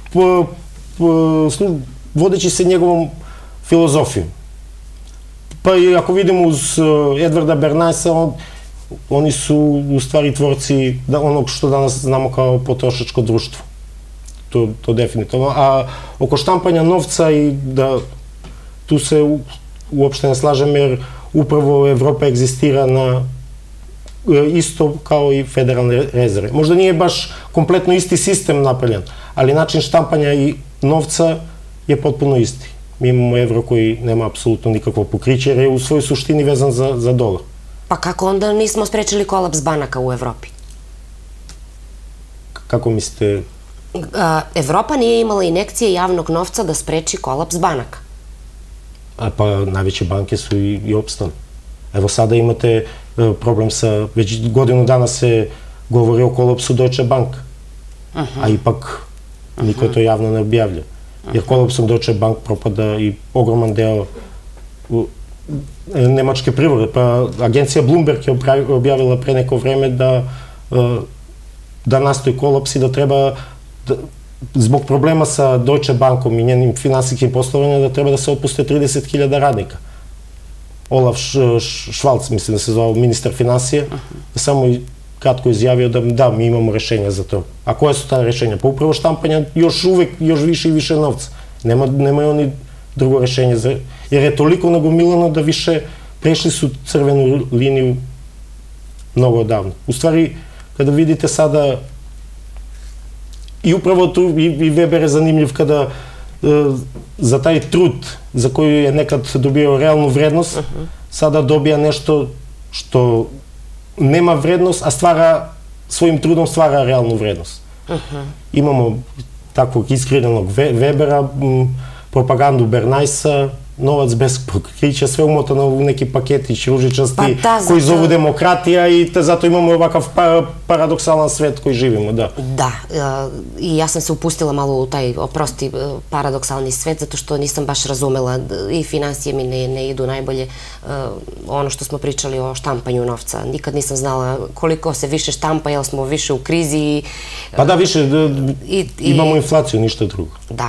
vodeći se njegovom filozofijom. Pa i ako vidimo uz Edvarda Bernaysa, oni su u stvari tvorci onog što danas znamo kao potrošačko društvo. To definitivno. A oko štampanja novca i da tu se uopšte ne slažem jer upravo Evropa egzistira na isto kao i federalne rezerve. Možda nije baš kompletno isti sistem napravljen, ali način štampanja i novca je potpuno isti. Mi imamo evro koji nema apsolutno nikakvo pokriće jer je u svojoj suštini vezan za dolar. Pa kako onda nismo sprečili kolaps banaka u Evropi? Kako mislite? Evropa nije imala inekcije javnog novca da spreči kolaps banaka. Pa najveće banke su i opstane. Evo sada imate problem sa, već godinu dana se govori o kolapsu Deutsche Bank, a ipak niko to javno ne objavlja. Jer kolapsom Deutsche Bank propada i ogroman deo nemačke privrede. Pa agencija Bloomberg je objavila pre neko vreme da nastoji kolaps i da treba, zbog problema sa Deutsche Bankom i njenim finansijskim poslovanjem, da treba da se otpuste trideset hiljada radnika. Olaf Scholz, mislim da se zvao ministar finansije, samo kratko izjavio da da, mi imamo rešenja za to. A koje su ta rešenja? Pa upravo štampanja još uvek, još više i više novca. Nemaju oni drugo rešenje, jer je toliko nagomilano da više prešli su crvenu liniju mnogo odavno. U stvari, kada vidite sada, i upravo tu i Weber je zanimljiv kada за тај труд за кој е некад добио реалну вредност, сада добија нешто што нема вредност, а ствара својим трудом ствара реалну вредност. Имамо таквог искривленog Вебера, пропаганду Бернајса, новац без покрича, све умотано во неки пакети чируржичасти кои зову демократија и затоа имаме овакав парадоксален свет кој живеме, да. Да, и јас сам се упустила мало у тај, опрости, парадоксални свет, затоа што нисам баш разумела и финансије ми не, не иду најболje. Оно што смо причали о штампању новца, никад нисам знала колико се више штампа, јел смо више у кризи. Па да, више, имамо инфлација, ништо друго. Да.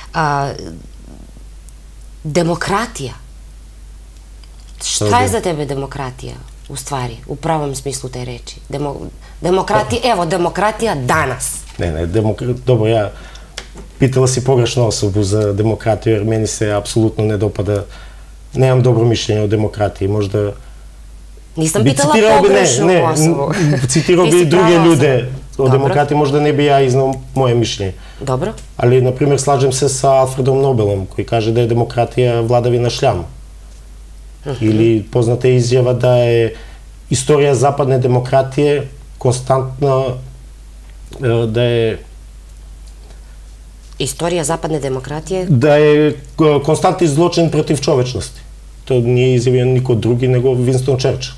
Демократија. Шта е за тебе демократија, у ствари, у правом смислу те речи? Демократија, ево, демократија данас. Не, не, добро, ја питала си погрешна особу за демократија, jer мени се апсолутно не допада, немам добро мишљење о демократија, можда... Нисам питала погрешну особу. Цитирал би и други луѓе о демократија, можда не би ја изнал моје мишљење. Добро. Али, например, слажем се со Алфредом Нобелом, кој каже да е демократија владавина шлям. Или позната изјава да е историја западна демократија константна, да е... Историја западна демократија? Да е константни злочин против човечности. Тоа не е изјавија никој други, него Винстон Черчил.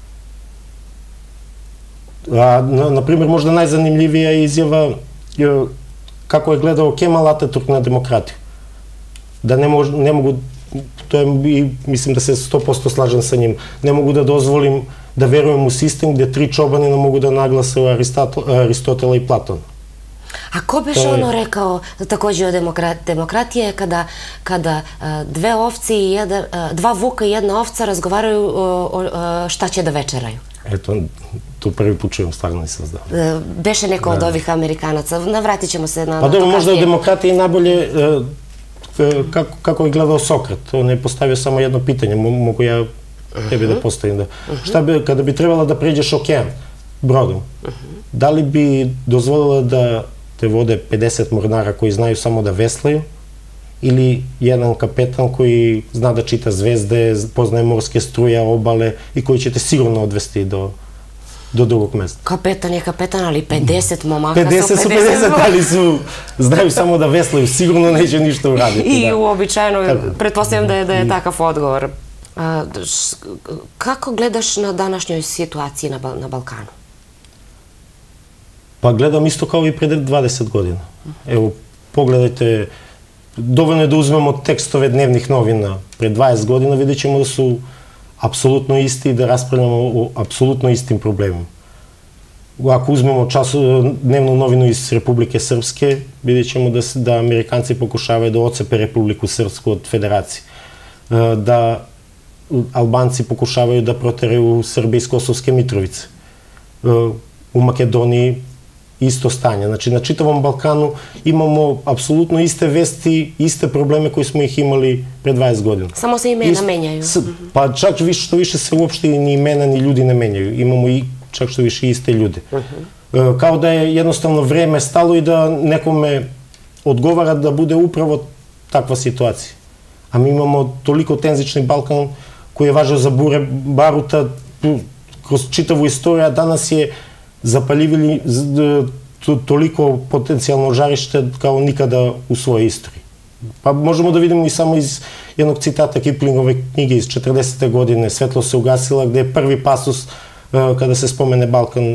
А, например, можда најзанимљивија изјава како е гледал Кемал Ататурк на демократија. Да не, мож, не могу, тоа е, мислим да се сто проценти слажен со ним, не могу да дозволим да верувам у систем где три чобани не могу да нагласува Аристотела и Платон. А ко беше е... оно рекао такоđe о демократ... демократија е када, када а, две овци и jedan, а, два вука и една овца разговарају о, о, о, шта ќе да вечерају? Ето, ту први пут чуjem, стварно не се знам. Беше некој од ових американаца. Навратит ćemo се на... Па добро, можда демократија најболje како, како е гледал Сократ. Он е поставил само едно питање, могу ја тебе да поставим. Да. Шта би, када би требала да преđеш океан бродом, дали би дозволила да те воде педесет морнара кои знају само да веслају, или еден капетан кој зна да чита звезде, познае морски струја, обале и кој ќе те сигурно одвести до до другог место. Капетан е капетан, али педесет момака педесет со педесет, али су знају само да веслају, сигурно неќе ништо урадити. И да. Уобичаено, претпоставам да е да е такав одговор. А, ш, како гледаш на данашњој ситуација на, на Балкану? Па гледам исто како и пред дваесет година. Ево, погледајте, доволно е да узмемо текстове дневних новина пред дваесет година, видиќемо да су апсолутно исти и да расправljamo о апсолутно истим проблемом. Ако узмемо час дневну новину из Републике Српске, видиќемо да, да американци покушавају да оцепе Републику Српску од Федерација. Да албанци покушавају да протерају Србија из Косовске Митровице. У Македонија исто стање. Значи, на читавом Балкану имамо апсолутно исте вести, исте проблеми кои сме их имали пред дваесет година. Само се имена Ист... менјају. С... Па чак што више се уопште ни имена ни луѓе не менјају. Имамо и чак што више исте луѓе. Uh -huh. Као да е едноставно време стало и да некоме одговара да буде управо таква ситуација. А ми имамо толико тензични Балкан кој е важен за буре барута кроз читаво историја, данас е запаливили толико потенцијално жариште као никада у своја историја. Па можемо да видимо и само из едног цитата Киплингове книги из четиридесетте години "Светло се угасила", где е први пасус када се спомене Балкан,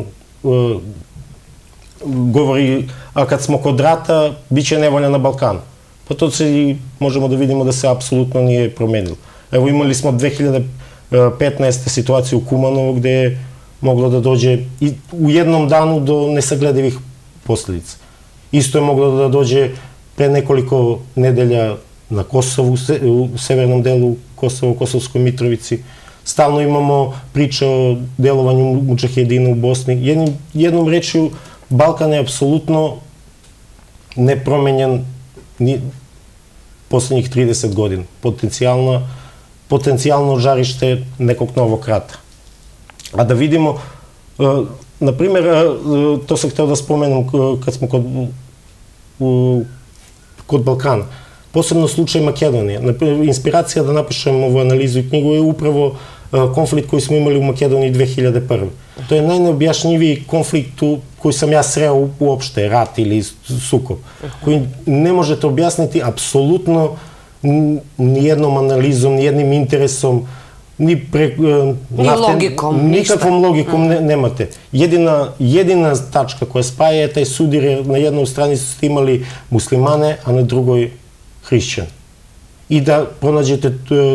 говори, а кад смо код рата, биче неволја на Балкан. Па тоа се и можемо да видимо да се апсолутно не е променило. Ево имали смо две илјади и петнаесетте ситуација у Куманово, где могло да доđe и у едном дану до несагледивих последица. Исто е могло да доđe пред неколико неделја на Косово, у северном делу Косово, Косовској Митровици. Стално имамо прича о делувању муџахедина у Босни. Едним, едном речju, Балкан е апсолутно непроменен ни последних тридесет години. Потенцијално, потенцијално жариште неког новог рата. А да видимо, например, тоа се хотел да споменам кад смо код, код Балкана. posebno slučaj Makedonije. Inspiracija da napišem ovu analizu i knjigu je upravo konflikt koji smo imali u Makedoniji dve hiljade prve. To je najneobjašnjiviji konflikt koji sam ja sreo uopšte, rat ili sukob, koji ne možete objasniti apsolutno nijednom analizom, nijednim interesom, ni logikom, nikakvom logikom nemate. Jedina tačka koja spaja je taj sudir, jer na jednoj strani ste imali muslimane, a na drugoj hrišćane. I da pronađete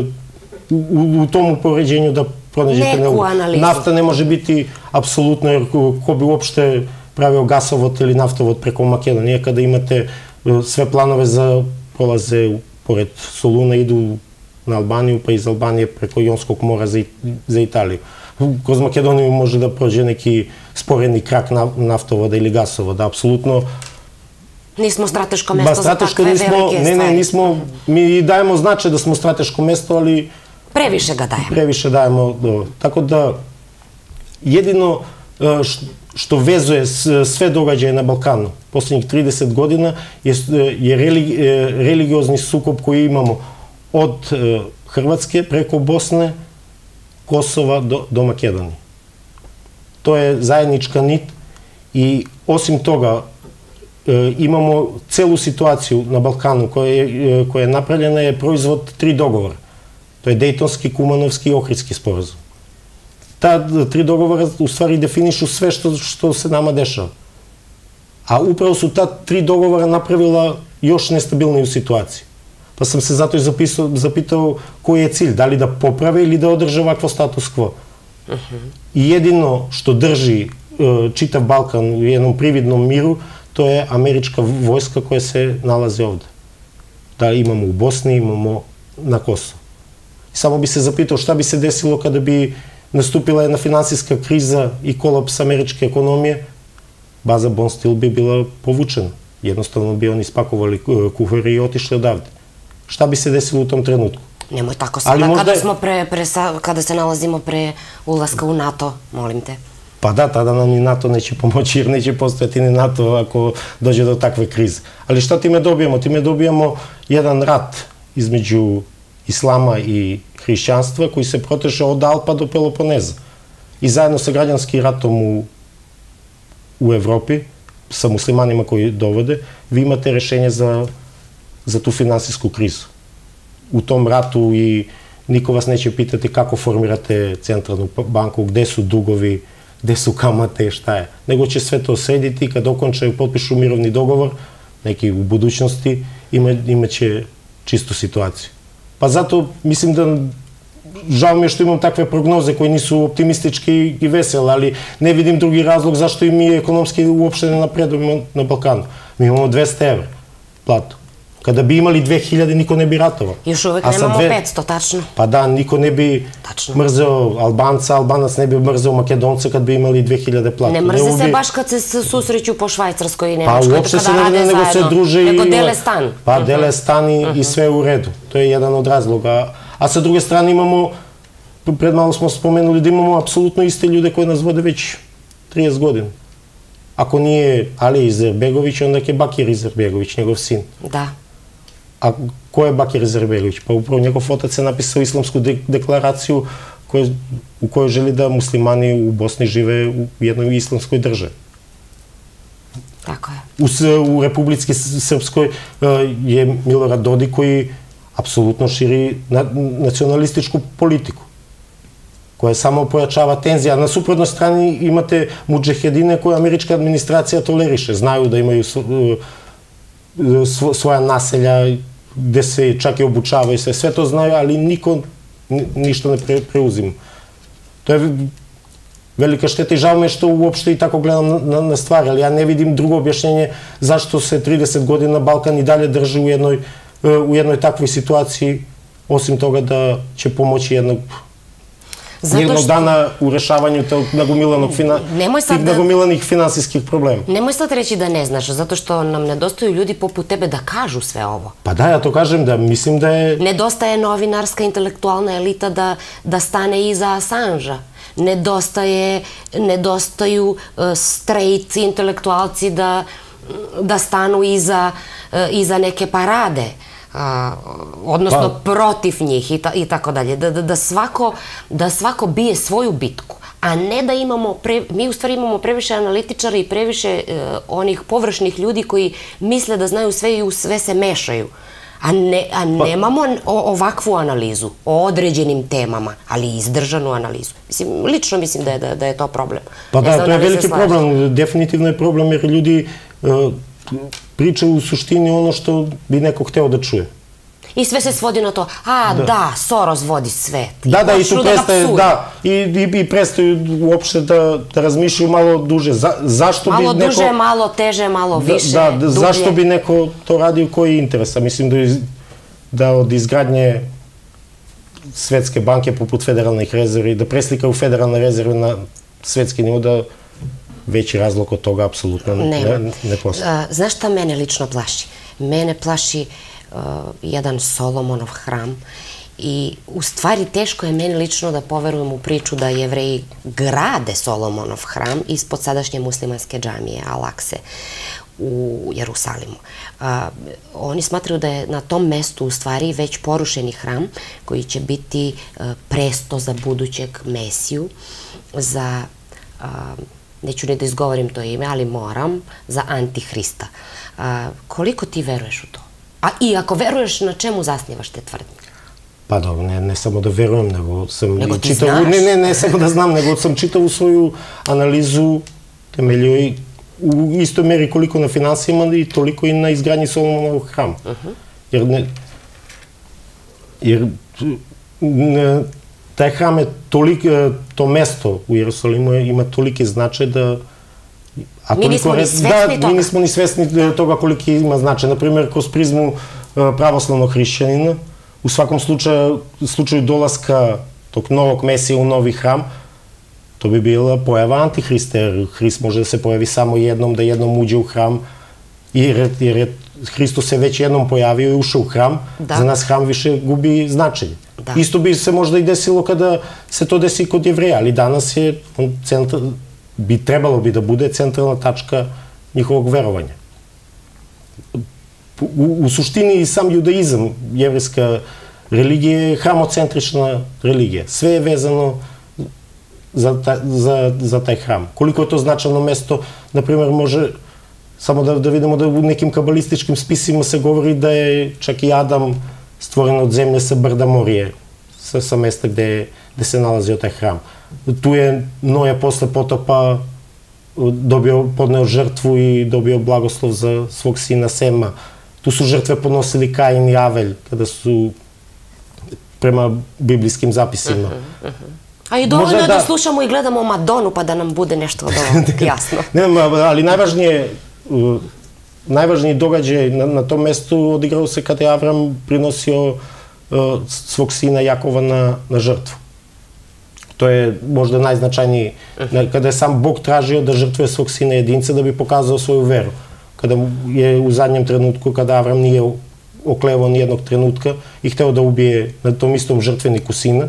u tom upoređenju da pronađete neku analizu. Nafta ne može biti apsolutno, jer ko bi uopšte pravio gasovod ili naftovod preko Makedonije, kada imate sve planove za prolaze pored Soluna, idu na Albaniju, pa iz Albanije preko Jonskog mora za Italiju. Kroz Makedoniju može da prođe neki sporedni krak naftovoda ili gasovoda, apsolutno. Nismo strateško mesto za takve velike stvari. Ne, ne, nismo, mi dajemo značaj da smo strateško mesto, ali previše ga dajemo. Previše dajemo, tako da jedino što vezuje sve događaje na Balkanu poslednjih trideset godina je religiozni sukob koji imamo od Hrvatske preko Bosne, Kosova do Makedonije. To je zajednička nit i osim toga imamo celu situaciju na Balkanu koja je napravljena je proizvod tri dogovora. To je Dejtonski, Kumanovski i Ohridski sporazum. Ta tri dogovora u stvari definišu sve što se nama dešava. A upravo su ta tri dogovora napravila još nestabilniju situaciju. Pa sam se zato i zapitao koji je cilj, da li da poprave ili da održe ovakvo status quo. I jedino što drži čitav Balkan u jednom prividnom miru, to je američka vojska koja se nalazi ovde. Da imamo u Bosni, imamo na Kosovu. Samo bi se zapitao šta bi se desilo kada bi nastupila jedna finansijska kriza i kolaps američke ekonomije, baza Bond Steel bi bila povučena. Jednostavno bi oni spakovali kufere i otišli odavde. Šta bi se desilo u tom trenutku? Nemoj tako sada, kada se nalazimo pre ulaska u NATO, molim te. Pa da, tada nam ni NATO neće pomoći, jer neće postojati ni NATO ako dođe do takve krize. Ali šta time dobijamo? Time dobijamo jedan rat između islama i hrišćanstva koji se proteže od Alpa do Peloponeza. I zajedno sa građanskim ratom u Evropi, sa muslimanima koji dovode, vi imate rešenje za tu finansijsku krizu. U tom ratu i niko vas neće pitati kako formirate centralnu banku, gde su dugovi, gde su kamate, šta je. Nego će sve to srediti i kad okončaju, potpišu mirovni dogovor, neki u budućnosti, imaće čistu situaciju. Pa zato mislim da žao mi je što imam takve prognoze koje nisu optimističke i vesele, ali ne vidim drugi razlog zašto i mi ekonomski uopšte ne napredujemo na Balkanu. Mi imamo dvesta evra platu. Kada bi imali dve hiljade, niko ne bi ratovao. Još uvek nemamo petsto, tačno. Pa da, niko ne bi mrzeo Albanca, Albanac ne bi mrzeo Makedonca kad bi imali dve hiljade platu. Ne mrze se baš kad se susreću po Švajcarskoj i Nemačkoj, pa uopšte se ne vide, nego se druže i nego dele stan. Pa dele stan i sve u redu. To je jedan od razloga. A sa druge strane imamo, pred malo smo spomenuli da imamo apsolutno iste ljude koje nas vode već trideset godina. Ako nije Alija Izetbegović, onda je Bakir Izetbegović, njegov sin. Da. A ko je Bakir Izetbegović? Pa upravo njegov otac je napisao islamsku deklaraciju u kojoj želi da muslimani u Bosni žive u jednoj islamskoj državi. Tako je. U Republici Srpskoj je Milorad Dodik koji apsolutno širi nacionalističku politiku, koja samo pojačava tenzija. Na suprotnoj strani imate mudžahedine koje američka administracija toleriše. Znaju da imaju svoja naselja gde se čak i obučavaju sve. Sve to znaju, ali niko ništa ne preuzima. To je velika šteta i žao me što uopšte i tako gledam na stvari, ali ja ne vidim drugo objašnjenje zašto se trideset godina Balkan i dalje drži u jednoj takvoj situaciji, osim toga da će pomoći jednog jednog dana u rešavanju tog nagomilanih finansijskih problema. Nemoj sad reći da ne znaš, zato što nam nedostaju ljudi poput tebe da kažu sve ovo. Pa da, ja to kažem, da mislim da je... Nedostaje novinarska intelektualna elita da stane iza Assangea. Nedostaju strejci, intelektualci da stanu iza neke parade. odnosno protiv njih i tako dalje. Da svako bije svoju bitku, a ne da imamo, mi u stvari imamo previše analitičara i previše onih površnih ljudi koji misle da znaju sve i u sve se mešaju. A nemamo ovakvu analizu o određenim temama, ali izdržanu analizu. Lično mislim da je to problem. Pa da, to je veliki problem. Definitivno je problem jer ljudi pričaju u suštini ono što bi neko hteo da čuje. I sve se svodi na to, a da, Soros vodi svet. Da, da, i tu prestaje, da, i prestaju uopšte da razmišljaju malo duže. Zašto bi neko... Malo duže, malo teže, malo više, dublje. Da, zašto bi neko to radio, koji je interesa? Mislim da od izgradnje Svetske banke poput federalnih rezervi, da preslikaju federalne rezerve na svetski nivo, da veći razlog od toga apsolutno ne postoji. Znaš šta mene lično plaši? Mene plaši jedan Solomonov hram i u stvari teško je meni lično da poverujem u priču da Jevreji grade Solomonov hram ispod sadašnje muslimanske džamije Al-Akse u Jerusalimu. Oni smatraju da je na tom mestu u stvari već porušeni hram koji će biti presto za budućeg Mesiju, za, neću ne da izgovorim to ime, ali moram, za Antihrista. Koliko ti veruješ u to? A i ako veruješ, na čemu zasnivaš te tvrdnje? Pa dobro, ne samo da verujem, nego sam... Nego ti znaš? Ne, ne samo da znam, nego sam čitao svoju analizu, temeljio i u istoj meri koliko na finansijama i toliko i na izgradnji Solomonovog hrama. Jer taj hram je toliko, to mesto u Jerusalimu ima toliki značaj da... Mi nismo ni svesni toga. Mi nismo ni svesni toga koliki ima značaj. Naprimjer, kroz prizmu pravoslavnog hrišćanina, u svakom slučaju dolaska tog novog Mesija u novi hram, to bi bila pojava Antihrista, jer Hrist može da se pojavi samo jednom, da jednom uđe u hram, jer je Hristos se već jednom pojavio i ušao u hram, za nas hram više gubi značenje. Isto bi se možda i desilo kada se to desi kod Jevreja, ali danas je on centar... bi trebalo bi da bude centralna tačka njihovog verovanja. U suštini i sam judaizam, jevrejska religija je hramocentrična religija. Sve je vezano za taj hram. Koliko je to značajno mesto, na primjer, može samo da vidimo da u nekim kabalističkim spisima se govori da je čak i Adam stvoren od zemlje sa brda Morije, sa mesta gde se nalazio taj hram. Tu je Noja posle potopa dobio, podneo žrtvu i dobio blagoslov za svog sina Sema. Tu su žrtve podnosili Kain i Avelj, kada su prema biblijskim zapisima. A i dovoljno je da slušamo i gledamo Madonu pa da nam bude nešto od ovog jasno. Ne, ali najvažnije, najvažniji događaj na tom mestu odigrao se kada je Avram prinosio svog sina Jakova na žrtvu. To je možda najznačajniji, kada je sam Bog tražio da žrtvuje svog sina jedinca da bi pokazao svoju veru. Kada je u zadnjem trenutku, kada Avram nije oklevao nijednog trenutka i hteo da ubije na tom istom žrtveniku sina,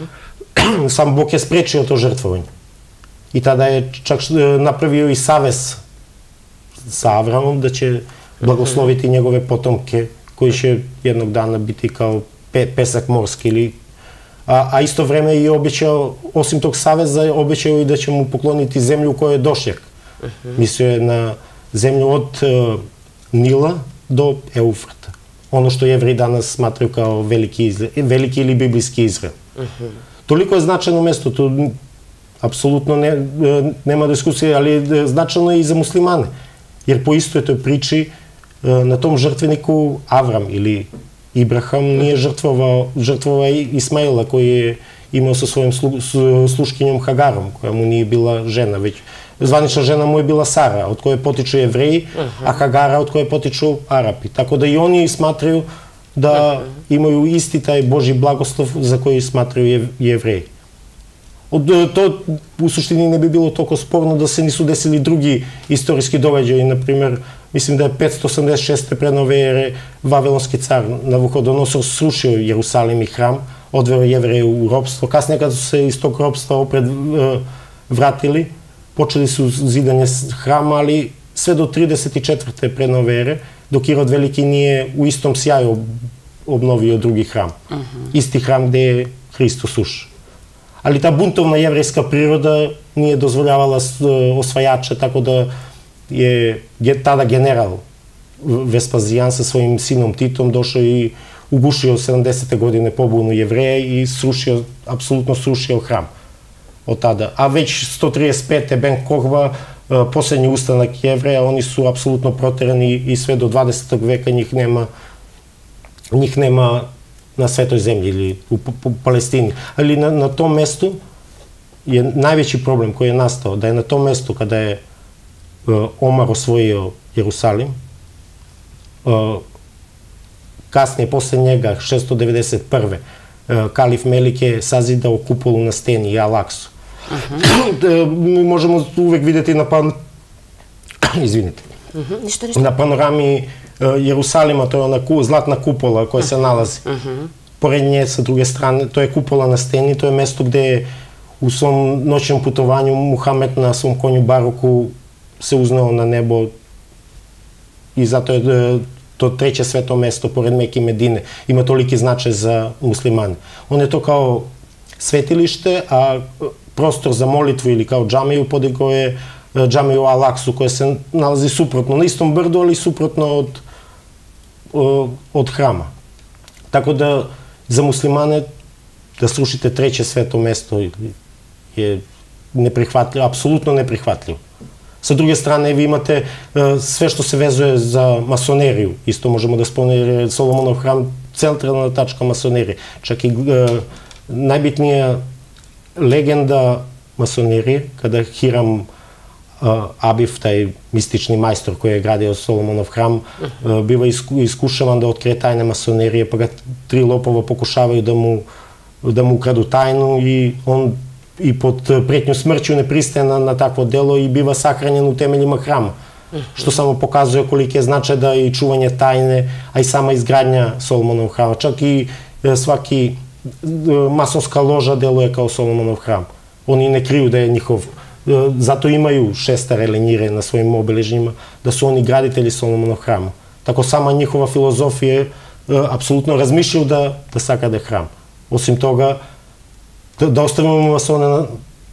sam Bog je sprečio to žrtvovanje. I tada je čak napravio i savez sa Avramom da će blagosloviti njegove potomke koji će jednog dana biti kao pesak morski ili... A isto vreme je obećao, osim tog saveza, obećao i da će mu pokloniti zemlju u kojoj je došljak. Mislio je na zemlju od Nila do Eufrata. Ono što Jevreji danas smatraju kao veliki ili biblijski Izrael. Toliko je značajno mesto, tu apsolutno nema diskusije, ali je značajno i za muslimane. Jer po istoj toj priči na tom žrtveniku Avram ili Ibraham nije žrtvovao Ismaila koji je imao sa svojim sluškinjom Hagarom, koja mu nije bila žena, već zvanična žena mu je bila Sara, od koje potiču Jevreji, a Hagara od koje potiču Arapi. Tako da i oni smatraju da imaju isti taj Božji blagoslov za koji smatraju Jevreji. To u suštini ne bi bilo toliko sporno da se nisu desili drugi istorijski događaji. Naprimer, mislim da je petsto osamdeset šeste pre nove ere Vavilonski car Navuhodonosor srušio Jerusalim i hram, odveo Jevreje u ropstvo. Kasnije kada su se iz tog ropstva opred vratili, počeli su zidanje hrama, ali sve do trideset četvrte pre nove ere, dok Irod Veliki nije u istom sjaju obnovio drugi hram. Isti hram gde je Hristos ušao. Ali ta buntovna jevrejska priroda nije dozvoljavala osvajače, tako da je tada general Vespazijan sa svojim sinom Titom došao i ugušio sedamdesete godine pobunu Jevreja i srušio, apsolutno srušio hram od tada. A već sto trideset pete Ben Korba, poslednji ustanak Jevreja, oni su apsolutno proterani i sve do dvadesetog veka njih nema njih nema na svetoj zemlji ili u Palestini. Ali na tom mestu je najveći problem koji je nastao, da je na tom mestu kada je Omar osvojio Jerusalim, kasnije, posle njega, šesto devedeset prve. Kalif Melik je sazidao kupolu na steni i Al-Aksu. Mi možemo uvek videti na pan... Izvinite. Na panorami Jerusalima, to je ona zlatna kupola koja se nalazi. Pored nje, sa druge strane, to je kupola na steni, to je mesto gde je u svom noćnom putovanju Muhamed na svom konju Baruku se uzneo na nebo i zato je to treće sveto mesto pored Mekke i Medine. Ima toliki značaj za muslimane. On je to kao svetilište, a prostor za molitvu ili kao džamiju podigao je džamiju Al-Aksu koja se nalazi suprotno, na istom brdu, ali suprotno od, od hrama. Tako da za muslimane da srušite treće sveto mesto je neprihvatljivo, apsolutno neprihvatljivo. Sa druge strane, vi imate sve što se vezuje za masoneriju. Isto možemo da spomenemo Solomonov hram, centralna tačka masonerije. Čak i najbitnija legenda masonerije, kada Hiram Abif, taj mistični majstor koji je gradio Solomonov hram, biva iskušavan da otkrije tajne masonerije, pa ga tri lopova pokušavaju da mu ukradu tajnu i on i pod pretnju smrću ne pristaje na takvo delo i biva sahranjen u temeljima hrama. Što samo pokazuje koliki je značaj da i čuvanje tajne, a i sama izgradnja Solomonov hrama. Čak i svaki masonska loža deluje kao Solomonov hram. Oni ne kriju da je njihov, zato imaju šestare lenjire na svojim obeležnjima, da su oni graditelji Solomonov hrama. Tako sama njihova filozofija je apsolutno razmišljaju da sagrade hram. Osim toga, da ostavimo masone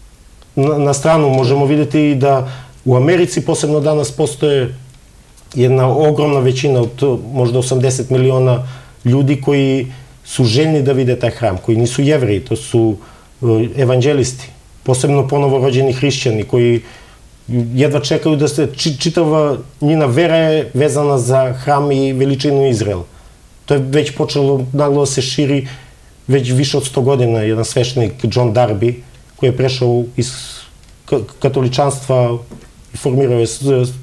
na stranu, možemo vidjeti i da u Americi posebno danas postoje jedna ogromna većina od možda osamdeset miliona ljudi koji su željni da vide taj hram, koji nisu Jevreji, to su evanđelisti, posebno ponovo rođeni hrišćani koji jedva čekaju da se čitava njina vera je vezana za hram i veličinu Izraela. To je već počelo naglo da se širi već više od sto godina. Jedan sveštenik, John Darby, koji je prešao iz katoličanstva i formirao je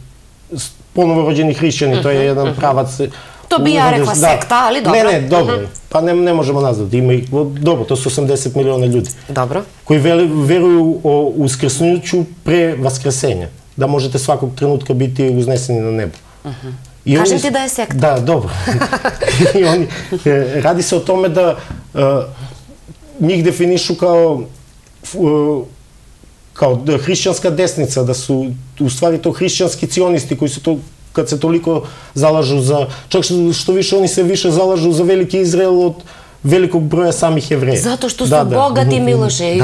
ponovo rođeni hrišćani, to je jedan pravac. To bi ja rekla sekta, ali dobro. Ne, ne, dobro, pa ne možemo nazvati, ima ih, dobro, to su osamdeset miliona ljudi. Dobro. Koji veruju o uskrsnuću pre vaskresenja, da možete svakog trenutka biti uzneseni na nebo. Kažem ti da je sekta. Da, dobro. Radi se o tome da njih definišu kao kao hrišćanska desnica, da su u stvari to hrišćanski cionisti koji su to, kad se toliko zalažu za, čak što više oni se više zalažu za veliki Izrael od velikog broja samih Jevreja. Zato što su bogati, Miloše.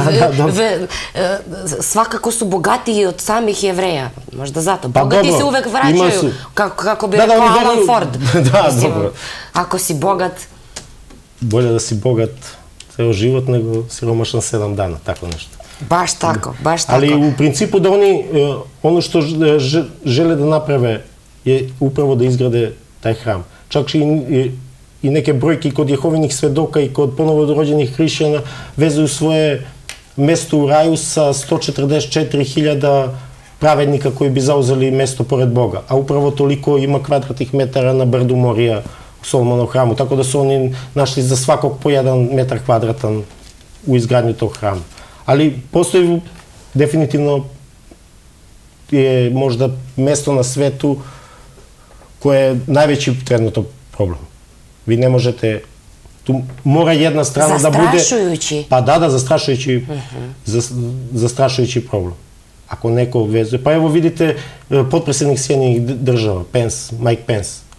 Svakako su bogatiji od samih Jevreja. Možda zato. Bogati se uvek vraćaju. Kako bi rekao Alan Ford. Da, dobro. Ako si bogat... Bolje da si bogat ceo život nego siromašan sedam dana, tako nešto. Baš tako, baš tako. Ali u principu da oni, ono što žele da naprave je upravo da izgrade taj hram. Čak i neke brojke kod Jehovinih svedoka i kod ponovo rođenih hrišćana vezuju svoje mesto u raju sa sto četrdeset četiri hiljada pravednika koji bi zauzeli mesto pored Boga. A upravo toliko ima kvadratnih metara na brdu Morija u Solomonov hramu. Tako da su oni našli za svakog po jedan metar kvadratan u izgradnju tog hrama. Ali postoji definitivno je možda mesto na svetu koje je najveći trenutno problem. Vi ne možete, tu mora jedna strana da bude... Zastrašujući. Pa da, da, zastrašujući, zastrašujući problem. Ako neko vezuje, pa evo vidite potpredsjednik Sjedinjenih država, Pence, Mike Pence,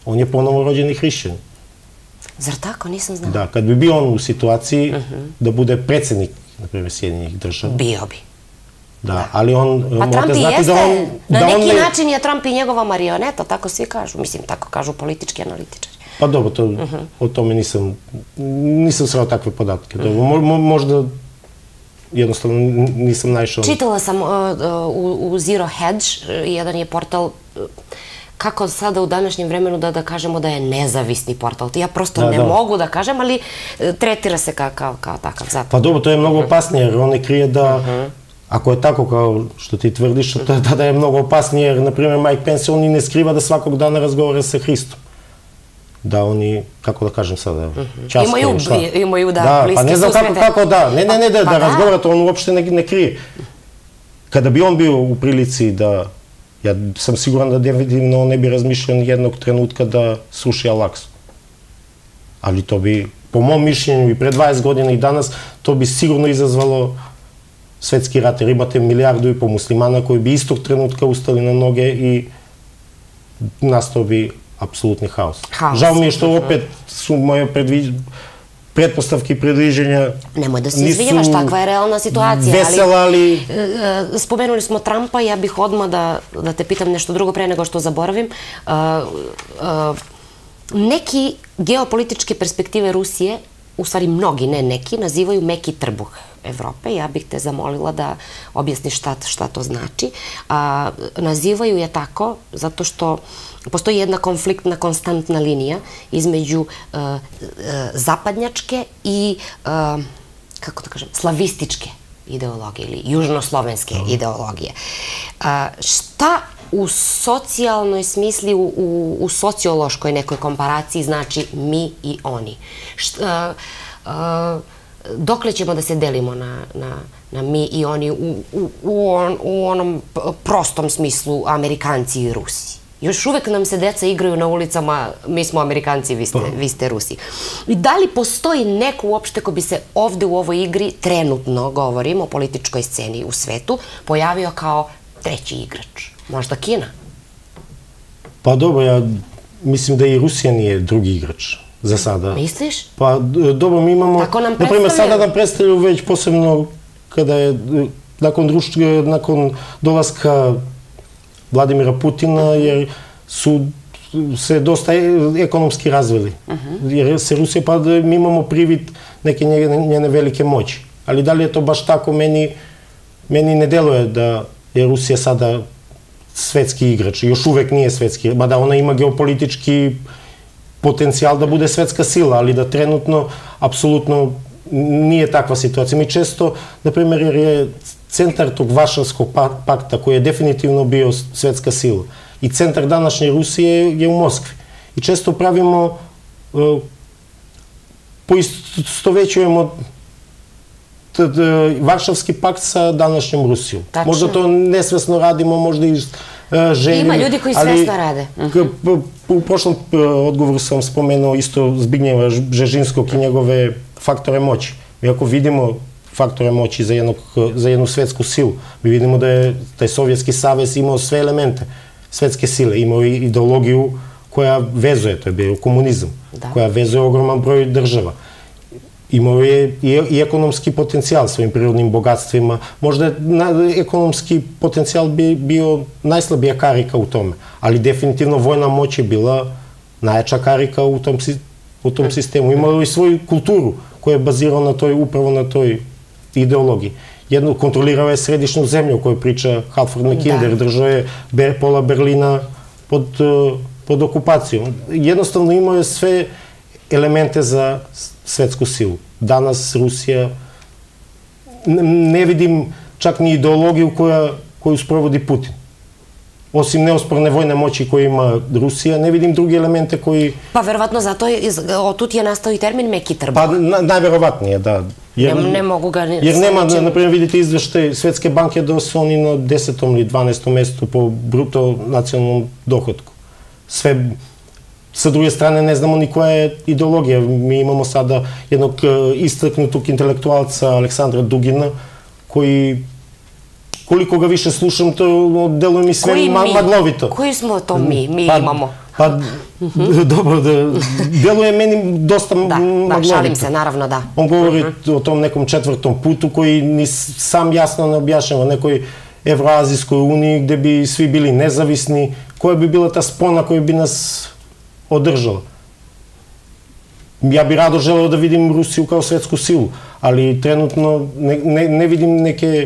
On je ponovo rođeni hrišćanin. Zar tako? Nisam znala. Da, kad bi bio on u situaciji da bude predsjednik, na primjer, Sjedinjenih država. Bio bi. Da, ali on... Pa Trump i jeste, na neki način je Trump i njegova marioneta, tako svi kažu. Mislim, tako kažu politički analitičari. Pa dobro, o tome nisam, nisam sreo takve podatke. Možda jednostavno nisam naišao... Čitala sam u Zero Hedge, jedan je portal, kako sada u današnjem vremenu da kažemo da je nezavisni portal. Ja prosto ne mogu da kažem, ali tretira se kao takav. Pa dobro, to je mnogo opasnije, jer on ne krije da... Ako je tako kao što ti tvrdiš, tada je mnogo opasnije, jer, na primjer, Mike Pence, on i ne skriva da svakog dana razgovara sa Hristom. Da oni, kako da kažem sada, časkaju, šta? Imaju, da, bliske susrete. Pa ne znam kako da, ne, ne, ne, da razgovarate, on uopšte ne krije. Kada bi on bio u prilici da, ja sam siguran da definitivno on ne bi razmišljao jednog trenutka da sruši Al-Aksu. Ali to bi, po mom mišljenju, i pre dvadeset godina i danas, to bi sigurno izazvalo svetski rat, jer imate milijardu i po muslimana koji bi istog trenutka ustali na noge i nastao bi apsolutni haos. Žao mi je što opet su moje pretpostavke i predviđenja Nemoj da se izvinjavaš, takva je realna situacija. Vesela, ali... Spomenuli smo Trumpa, ja bih odmah da te pitam nešto drugo pre nego što zaboravim. Neki geopolitičke perspektive Rusije, u stvari mnogi, ne neki, nazivaju meki trbuh Evrope. Ja bih te zamolila da objasniš šta to znači. Nazivaju je tako zato što postoji jedna konfliktna, konstantna linija između zapadnjačke i, kako da kažem, slavističke ideologije ili južnoslovenske ideologije. Šta u socijalnoj smisli, u sociološkoj nekoj komparaciji znači mi i oni? Dokle ćemo da se delimo na mi i oni u onom prostom smislu Amerikanci i Rusi? Još uvek nam se deca igraju na ulicama, mi smo Amerikanci, vi ste Rusi. I da li postoji neko uopšte ko bi se ovde u ovoj igri, trenutno govorim o političkoj sceni u svetu, pojavio kao treći igrač? Možda Kina? Pa dobro, ja mislim da i Rusija nije drugi igrač za sada. Misliš? Pa dobro, mi imamo... Tako nam predstavljaju? Naprimer, sada nam predstavljaju već posebno kada je, nakon dolaska Vladimira Putina, jer su se dosta ekonomski razvili. Jer se Rusija, pa mi imamo privid neke njene velike moći. Ali da li je to baš tako, meni ne deluje da je Rusija sada svetski igrač. Još uvek nije svetski igrač. Mada ona ima geopolitički potencijal da bude svetska sila, ali da trenutno apsolutno nije takva situacija. Mi često, na primjer, jer je centar tog Varšavskog pakta, koji je definitivno bio svetska sila, i centar današnje Rusije je u Moskvi. I često pravimo, poistovećujemo Varšavski pakt sa današnjom Rusijom. Možda to nesvesno radimo, možda i željimo. Ima ljudi koji svesno rade. U prošlom odgovoru sam spomenuo isto Zbignjeva Bžežinskog i njegove faktore moći. Mi ako vidimo faktore moći za jednu svetsku silu, mi vidimo da je taj Sovjetski savez imao sve elemente svetske sile, imao i ideologiju koja vezuje, to je bio komunizam, koja vezuje ogroman broj država. Imao je i ekonomski potencijal svojim prirodnim bogatstvima. Možda je ekonomski potencijal bio najslabija karika u tome, ali definitivno vojna moć je bila najjača karika u tom sistemu. Imao je i svoju kulturu koja je bazirala upravo na toj ideologiji. Jedno, kontrolirao je središnju zemlju o kojoj priča Halford Mackinder, držao je pola Berlina pod okupacijom. Jednostavno imao je sve elemente za svetsku silu. Danas Rusija, ne vidim čak ni ideologiju koju sprovodi Putin. Osim neosporne vojne moći koju ima Rusija, ne vidim drugi elemente koji... Pa verovatno zato otud je nastao i termin meki trbuh. Pa najverovatnije, da. Ne mogu ga... Jer nema, na primjer, vidite izveštaj Svetske banke da su oni na desetom ili dvanaestom mestu po bruto nacionalnom dohodku. Sve... Sa druge strane, ne znamo ni koja je ideologija. Mi imamo sada jednog istaknutog intelektualca Aleksandra Dugina, koji koliko ga više slušam, to deluje mi sve maglovito. Koji smo to mi? Mi imamo. Pa, dobro, deluje meni dosta maglovito. Da, šalim se, naravno, da. On govori o tom nekom četvrtom putu koji ni sam jasno ne objašnjava, nekoj Evroazijskoj uniji gde bi svi bili nezavisni, koja bi bila ta spona koja bi nas održala. Ja bi rado želeo da vidim Rusiju kao svetsku silu, ali trenutno ne vidim neke,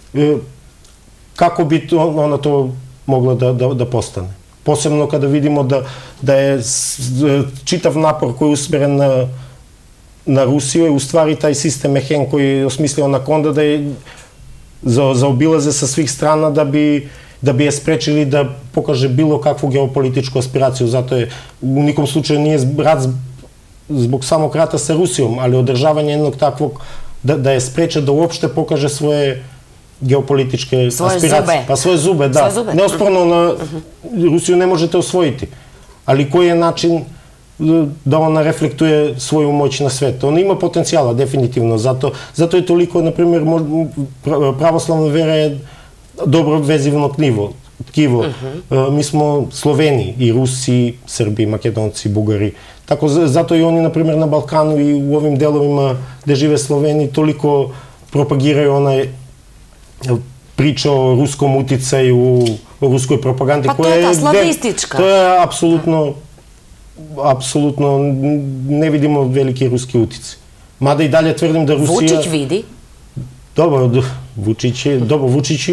kako bi ona to mogla da postane. Posebno kada vidimo da je čitav napor koji je usmeren na Rusiju je u stvari taj sistem Mehen koji je osmislio Anakonda da je zaobilaze sa svih strana da bi je sprečili da pokaže bilo kakvu geopolitičku aspiraciju. Zato je u nikom slučaju nije rat zbog samog rata sa Rusijom, ali održavanje jednog takvog da je spreče da uopšte pokaže svoje geopolitičke aspiracije. Svoje zube. Pa svoje zube, da. Neosporno Rusiju ne možete osvojiti, ali koji je način da ona reflektuje svoju moć na svet. Ona ima potencijala, definitivno. Zato je toliko, na primjer, pravoslavna vera je dobro vezivno tkivo. Mi smo Sloveni, i Rusi, Srbi, Makedonci, Bugari. Tako, zato i oni, na primjer, na Balkanu i u ovim delovima gde žive Sloveni toliko propagiraju onaj priča o ruskom uticaju, o ruskoj propagandi. Pa to je ta slavistička. To je apsolutno, apsolutno ne vidimo veliki ruski uticaj. Mada i dalje tvrdim da Rusija... Vučić vidi? Dobro, Vučić je, dobro, Vučić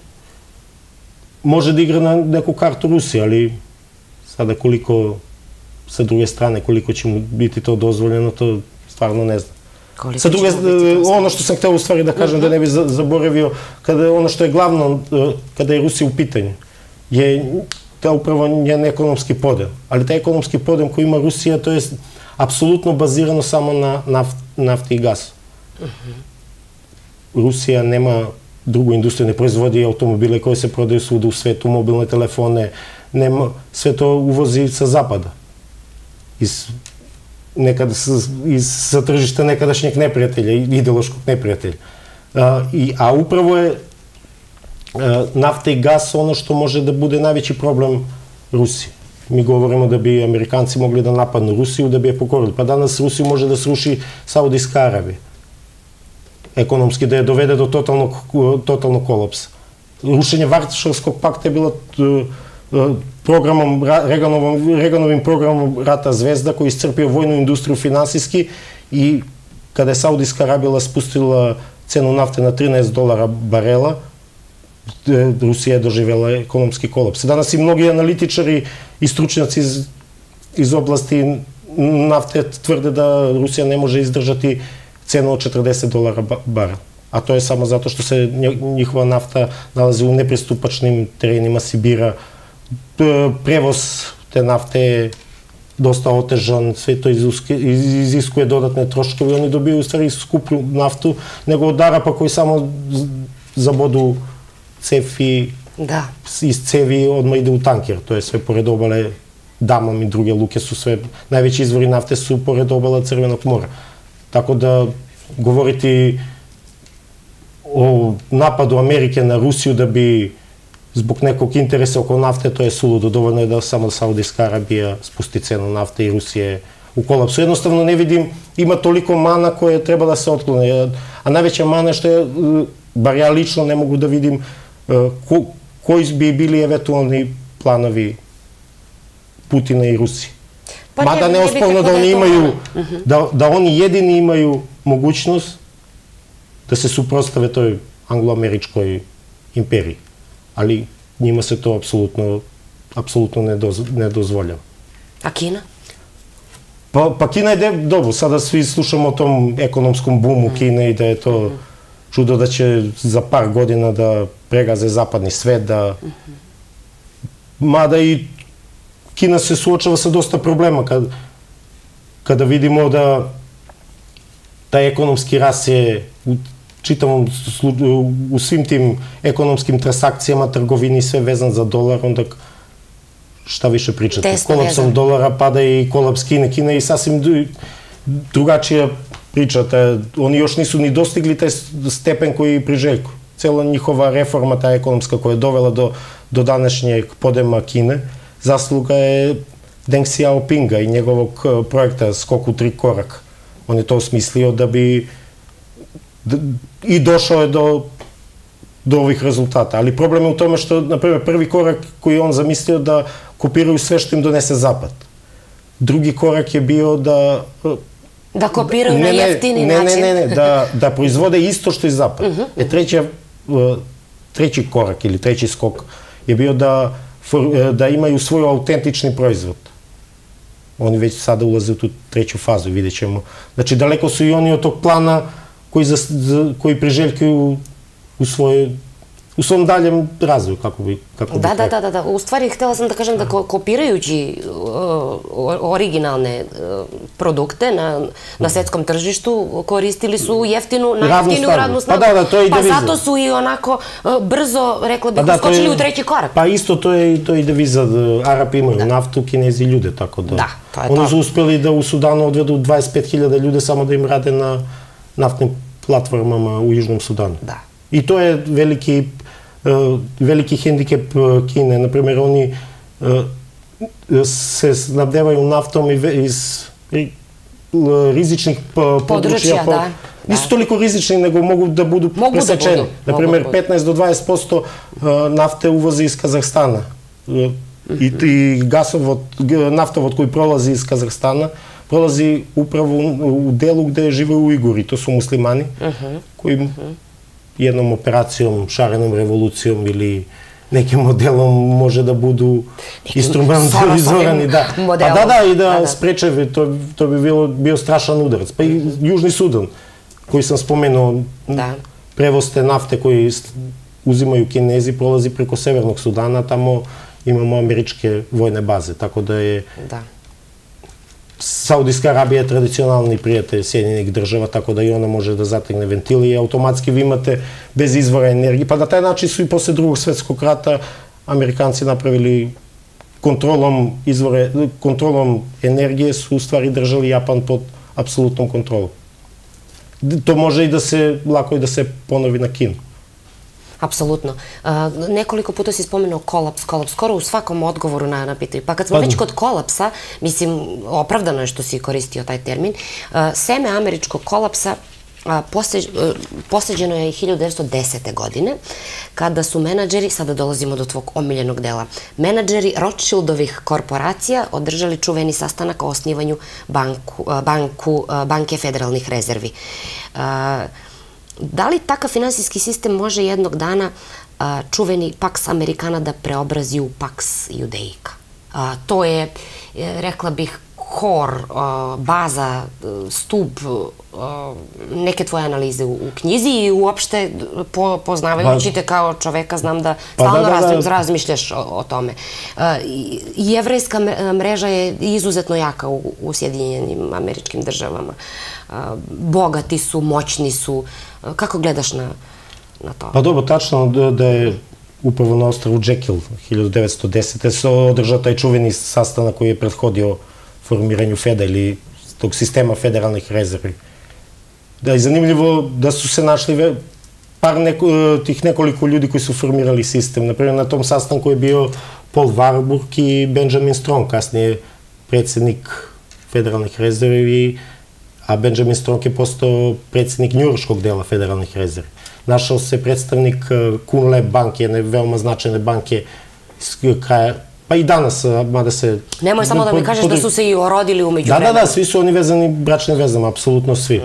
može da igra na neku kartu Rusije, ali sada koliko, sa druge strane, koliko će mu biti to dozvoljeno, to stvarno ne znam. Sa druge, ono što sam hteo u stvari da kažem, da ne bi zaboravio, ono što je glavno, kada je Rusija u pitanju, je upravo njen ekonomski podel. Ali taj ekonomski podel koji ima Rusija, to je apsolutno bazirano samo na nafti i gasu. Rusija nema drugu industriju, ne proizvodi automobile koje se prodaju svuda u svetu, mobilne telefone, sve to uvozi sa zapada. Sa tržišta nekadašnjeg neprijatelja, ideološkog neprijatelja. A upravo je nafta i gas ono što može da bude najveći problem Rusije. Mi govorimo da bi Amerikanci mogli da napadnu Rusiju, da bi je pokorili. Pa danas Rusiju može da sruši Saudijska Arabija. Ekonomski da je dovede do totalnog kolapsa. Rušenje Varšavskog pakta je bilo programom, Reaganovim programom Rata zvezda koji je iscrpio vojnu industriju finansijski i kada je Saudijska Arabija spustila cenu nafte na trinaest dolara barela, Rusija je doživjela ekonomski kolaps. Danas i mnogi analitičari i stručnjaci iz oblasti nafte tvrde da Rusija ne može izdržati cenu od četrdeset dolara barel. A to je samo zato što se njihova nafta nalazi u nepristupačnim terenima Sibira. Prevoz te nafte je dosta otežan, sve to iziskuje dodatne troškove i oni dobiju u stvari skuplju naftu nego od Arapa koji samo zabodu cef i iz cevi odmah ide u tanker. To je sve pored obale Damam i druge luke su sve, najveći izvori nafte su pored obala Crvenog mora. Tako da govoriti o napadu Amerike na Rusiju da bi zbog nekog interesa oko nafte, to je suludo. Dovoljno je da samo Saudijska Arabija spusti cenu nafte i Rusije u kolapsu. Jednostavno ne vidim, ima toliko mana koje treba da se otklone. A najveća mana je što je, bar ja lično ne mogu da vidim koji bi bili eventualni planovi Putina i Rusije. Mada neosporno da oni imaju, da oni jedini imaju mogućnost da se suprotstave toj anglo-američkoj imperiji. Ali njima se to apsolutno ne dozvoljava. A Kina? Pa Kina je, dobro, sada svi slušamo o tom ekonomskom boomu Kine i da je to čudo da će za par godina da pregaze zapadni svet, da... Mada i Kina se suočava sa dosta problema kada vidimo da taj ekonomski rast je u čitavom, u svim tim ekonomskim transakcijama, trgovini, sve vezan za dolar, onda šta više pričate? Kolapsom dolara pada i kolaps Kine. Kina je sasvim drugačija priča. Oni još nisu ni dostigli taj stepen koji priželjkuju. cela njihova reforma, ta ekonomska koja je dovela do, do današnjeg podema Kine, zasluga je Deng Xiaopinga i njegovog projekta Skok u tri koraka. On je to osmislio da bi i došao je do, do ovih rezultata. Ali problem je u tome što, na primjer, prvi korak koji je on zamislio da kopiraju sve što im donese Zapad. Drugi korak je bio da... Da kopiraju na jeftini način. Ne, ne, ne, da, da proizvode isto što i Zapad. Uh -huh. E treći, treći korak ili treći skok je bio da, da imaju svoj autentični proizvod. Oni već sada ulaze u tu treću fazu i vidjet ćemo. Znači, daleko su i oni od tog plana koji, za, koji priželjkuju u svojoj u svom daljem razvoju, kako bi... Kako da, bi da, da, da. U stvari, htela sam da kažem da kopirajući uh, originalne uh, produkte na, na svetskom tržištu, koristili su jeftinu, najjeftiniju radnu snagu. Pa da, da, to je i deviza. Pa zato su i onako uh, brzo, rekla bih, pa uskočili da, je, u treći korak. Pa isto to je, to je i deviza. Arapi imaju da. naftu, Kinezi ljude, tako da... Da, to je Oni to. su uspeli da u Sudanu odvedu dvadeset pet hiljada ljude samo da im rade na naftnim platformama u Južnom Sudanu. Da. I to je veliki veliki hendikep Kine. Naprimjer, oni se snabdevaju naftom iz rizičnih područja. Nisu toliko rizični, nego mogu da budu presečeni. Naprimjer, petnaest do dvadeset posto nafte uvoze iz Kazahstana. I gasovod, naftovod koji prolazi iz Kazahstana prolazi upravo u delu gde žive Ujguri. To su muslimani koji jednom operacijom, šarenom revolucijom ili nekim modelom može da budu instrumentalizovani. Da. Pa da, da, i da spreče, to, to bi bilo, bio strašan udarac. Pa i Južni Sudan, koji sam spomenuo, prevoz te nafte koji uzimaju Kinezi, prolazi preko Severnog Sudana, tamo imamo američke vojne baze, tako da je... Da. Saudijska Arabija je tradicionalni prijatelj Sjedinjenih država, tako da i ona može da zategne ventili i automatski vi imate bez izvora energije. Pa na taj način su i posle drugog svetskog rata Amerikanci napravili kontrolom izvore, kontrolom energije su u stvari držali Japan pod apsolutnom kontrolom. To može i da se, lako i da se ponovi na Kinu. Apsolutno. Nekoliko puta si spomenuo kolaps, kolaps, skoro u svakom odgovoru na pitanje. Pa kad smo već kod kolapsa, mislim, opravdano je što si koristio taj termin, seme američkog kolapsa poseđeno je i hiljadu devetsto desete. godine, kada su menadžeri, sada dolazimo do tvog omiljenog dela, menadžeri Rothschildovih korporacija održali čuveni sastanak o osnivanju banke federalnih rezervi. Da li takav finansijski sistem može jednog dana čuveni Pax Americana da preobrazi u Pax Judeika? To je, rekla bih, kor, baza, stub neke tvoje analize u knjizi i uopšte poznavajući te kao čoveka znam da stalno razmišljaš o tome. Jevrejska mreža je izuzetno jaka u Sjedinjenim Američkim Državama. Bogati su, moćni su. Kako gledaš na to? Pa dobro, tačno da je upravo na ostrvu Jekyll hiljadu devetsto desete. se održao taj čuveni sastanak koji je prethodio formiranju Feda ili tog sistema federalnih rezervi. Da je zanimljivo da su se našli par tih nekoliko ljudi koji su formirali sistem. Naprimjer, na tom sastanku je bio Paul Warburg i Benjamin Strong, kasnije predsjednik federalnih rezervi, a Benjamin Strong je postao predsjednik njujorškog dela federalnih rezervi. Našao se predstavnik Kuhn Leb banke, jedne veoma značajne banke iz kraja, pa i danas, mada se... Nemoj samo da mi kažeš da su se i orodili umeđu vremena. Da, da, da, svi su oni vezani bračnim vezama, apsolutno svi.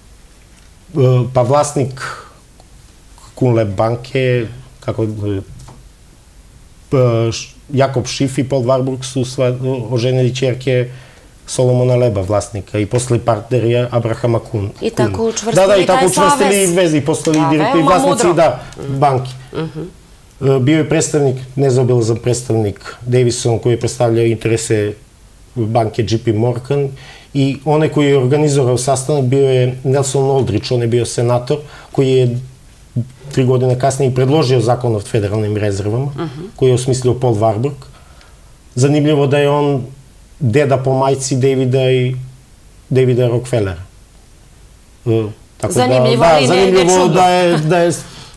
Pa vlasnik Kuhn Leb banke, kako... Jakob Schiff i Paul Warburg su oženili ćerke Solomona Leba, vlasnika, i posle partneri Abrahama Kuhn. I tako učvrstili taj savez. Da, da, i tako učvrstili vezi, i postali direktori, vlasnici, da, banki. Bio je predstavnik, nezaobilazan predstavnik Davison, koji je predstavljao interese banke J P Morgan, i onaj koji je organizovao sastanak bio je Nelson Aldrich, on je bio senator, koji je tri godine kasnije predložio zakon o federalnim rezervama, koji je osmislio Paul Warburg. Zanimljivo da je on deda po majci Davida i Davida Rockefellera. Zanimljivo, ali ne čudno. Da je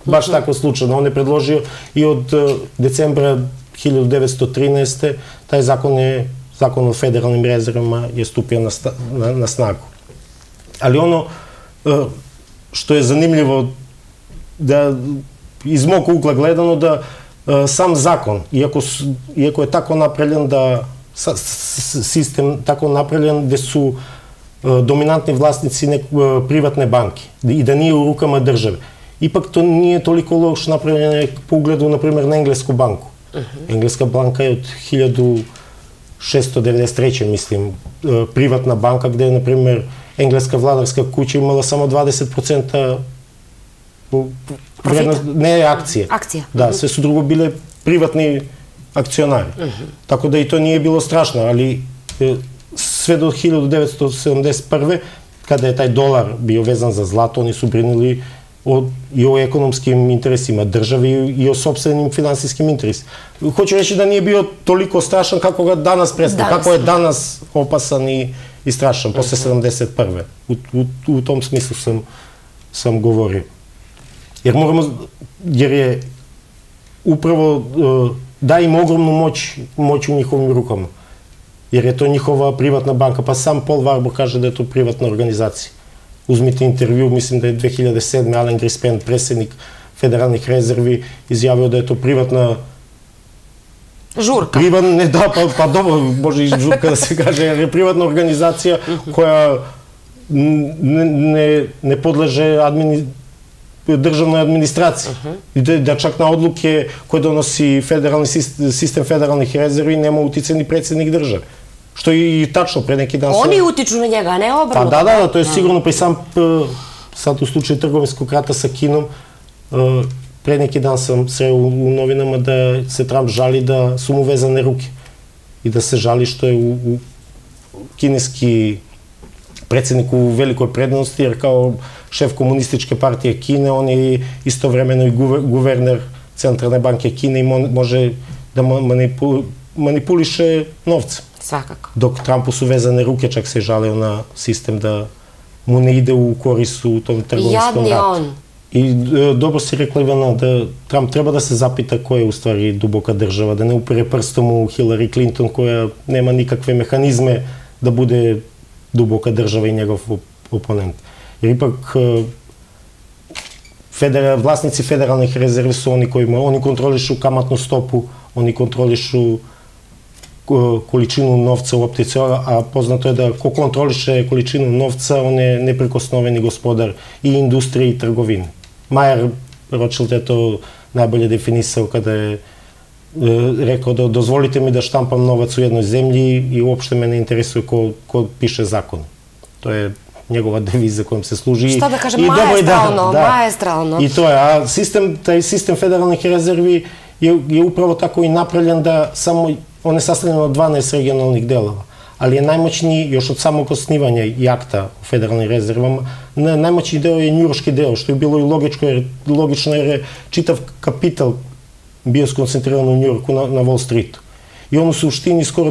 baš tako slučajno. On je predložio i od decembra hiljadu devetsto trinaeste. taj zakon je, zakon o federalnim rezervama je stupio na, na, na snagu. Ali ono što je zanimljivo, da iz mog ugla gledano, da sam zakon, iako, iako je tako napravljen da sistem tako napravljen gde su dominantni vlasnici privatne banke i da nije u rukama države. Ipak to nije toliko loš napravljeno po ugledu, na primjer, na Englesku banku. Engleska banka je od hiljadu šesto devedeset treće. mislim, privatna banka gde je, na primjer, engleska vladarska kuća imala samo dvadeset procenta vrednost, ne akcije. Akcija. Da, sve su drugo bile privatni akcionari. Tako da i to nije bilo strašno, ali sve do hiljadu devetsto sedamdeset prve. kada je taj dolar bio vezan za zlato, oni su brinuli i o ekonomskim interesima države i o sopstvenim finansijskim interesima. Hoću reći da nije bio toliko strašan kako ga danas predstavlja, kako je danas opasan i strašan, posle sedamdeset prve. U tom smislu sam govorio. Jer moramo, jer je upravo da im ogromnu moć u njihovim rukama. Jer je to njihova privatna banka. Pa sam Paul Warburg kaže da je to privatna organizacija. Uzmite intervju, mislim da je dve hiljade sedme. Alan Greenspan, predsjednik federalnih rezervi, izjavio da je to privatna... Žurka. Privatna, ne da, pa dobro, može i žurka da se kaže, jer je privatna organizacija koja ne podleže državnoj administraciji. Da čak na odluke koje donosi sistem federalnih rezervi nema uticaj ni predsjednik države. Što je i tačno, pre neki dan... Oni utiču na njega, a ne obrnuto. Pa da, da, to je sigurno, pa i sam, sad u slučaju trgovinskog rata sa Kinom, pre neki dan sam sreo u novinama da se Trump žali da su mu vezane ruke i da se žali što je u kineski predsjednik u velikoj prednosti, jer kao šef komunističke partije Kine, on je istovremeno i guverner Centralne banke Kine i može da manipuliše novce. Svakako. Dok Trumpu su vezane ruke, čak se je žaleo na sistem da mu ne ide u korist u tom trgovinskom ratu. Jadni on. I dobro si rekla, Ivana, da Trump treba da se zapita koja je u stvari duboka država, da ne upere prstom u Hillary Clinton koja nema nikakve mehanizme da bude duboka država i njegov oponent. Jer ipak vlasnici federalnih rezervi su oni koji oni kontrolišu kamatnu stopu, oni kontrolišu količinu novca u optici, a poznato je da ko kontroliše količinu novca, on je neprikosnoveni gospodar i industrije i trgovine. Mayer Rothschild je to najbolje definisao kada je rekao da dozvolite mi da štampam novac u jednoj zemlji i uopšte me ne interesuje ko piše zakon. To je njegova deviza kojom se služi. Šta da kažem, maestralno, maestralno. I to je, a taj sistem federalnih rezervi je upravo tako i napravljen da samo, on je sastavljen od dvanaest regionalnih delova, ali je najmoćniji, još od samog osnivanja i akta u federalnim rezervama, najmoćniji deo je njujorški deo, što je bilo i logično jer je čitav kapital bio skoncentriran u Njujorku na Wall Streetu. I on u suštini skoro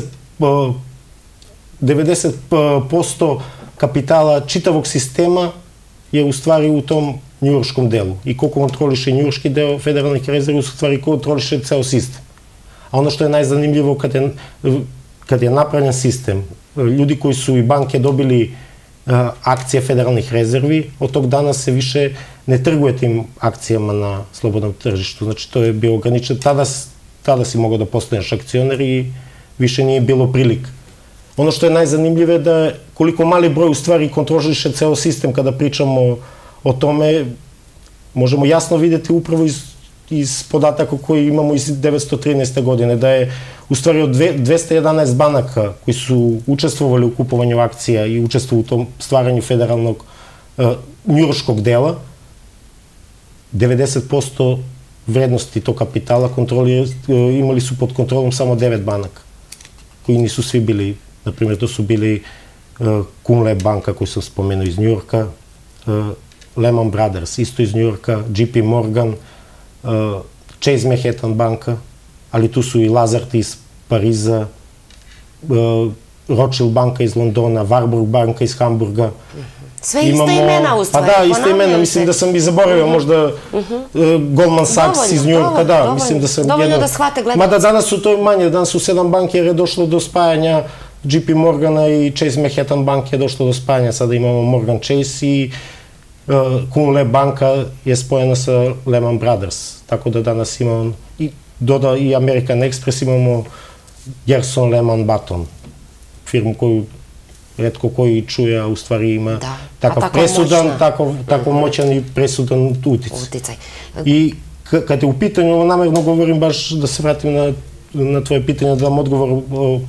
devedeset posto kapitala čitavog sistema je u stvari u tom njujorškom delu. I ko kontroliše njujorški deo federalnih rezervi, u stvari kontroliše ceo sistem. A ono što je najzanimljivo kad je napravljen sistem, ljudi koji su i banke dobili akcije federalnih rezervi, od tog dana se više ne trguje tim akcijama na slobodnom tržištu. Znači, to je bio ograničeno. Tada si mogao da postaneš akcioner i više nije bilo prilika. Ono što je najzanimljivo je da koliko mali broj u stvari kontroliše ceo sistem kada pričamo o tome, možemo jasno vidjeti upravo iz podataka koje imamo iz devetsto trinaeste. godine, da je u stvari od dvesta jedanaest banaka koji su učestvovali u kupovanju akcija i učestvovali u tom stvaranju federalnog njujorškog dela, devedeset posto vrednosti tog kapitala imali su pod kontrolom samo devet banaka, koji nisu svi bili, na primjer, to su bili Kunle banka koju sam spomenuo iz Njujorka, Lehman Brothers isto iz Njujorka, J P Morgan, Chase Manhattan banka, ali tu su i Lazard iz Pariza, Rothschild banka iz Londona, Warburg banka iz Hamburga Sve iste imena u stvari. Pa da, iste imena, mislim da sam i zaboravio, možda Goldman Sachs iz New Yorka, da, mislim da sam jedno... Dovoljno da shvate gledalci. Mada danas su to manje, danas su sedam banke jer je došlo do spajanja J P Morgana i Chase Manhattan banke je došlo do spajanja, sada imamo Morgan Chase i Kunle banka je spojena sa Lehman Brothers, tako da danas imamo i doda i American Express, imamo Gerson Lehman Button, firmu koju retko koji čuje, a u stvari ima takav presudan, tako moćan i presudan uticaj. I kad je u pitanju, ovo namerno govorim baš da se vratim na tvoje pitanje, da dam odgovor,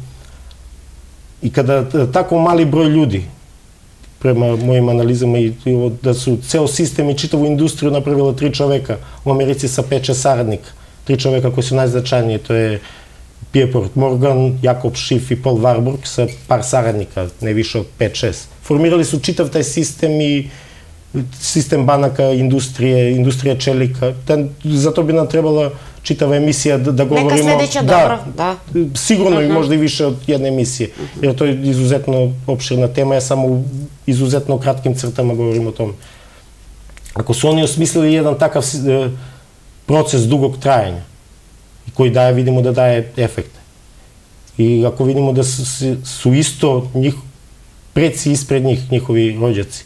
i kada tako mali broj ljudi, prema mojim analizama, da su ceo sistem i čitavu industriju napravila tri čoveka, u Americi sa pet šest saradnika, tri čoveka koji su najznačajniji, to je Pierpont Morgan, Jakob Schiff i Paul Warburg sa par saradnika, ne više od pet šest. Formirali su čitav taj sistem i sistem banaka, industrije, industrija čelika. Zato bi nam trebala čitava emisija da govorimo... Neka sledeća, dobro, da. Sigurno i možda i više od jedne emisije, jer to je izuzetno opširna tema, ja samo u izuzetno kratkim crtama govorim o tome. Ako su oni osmislili jedan takav proces dugog trajanja, koji daje, vidimo da daje efekte. I ako vidimo da su isto preci ispred njih, njihovi rođaci,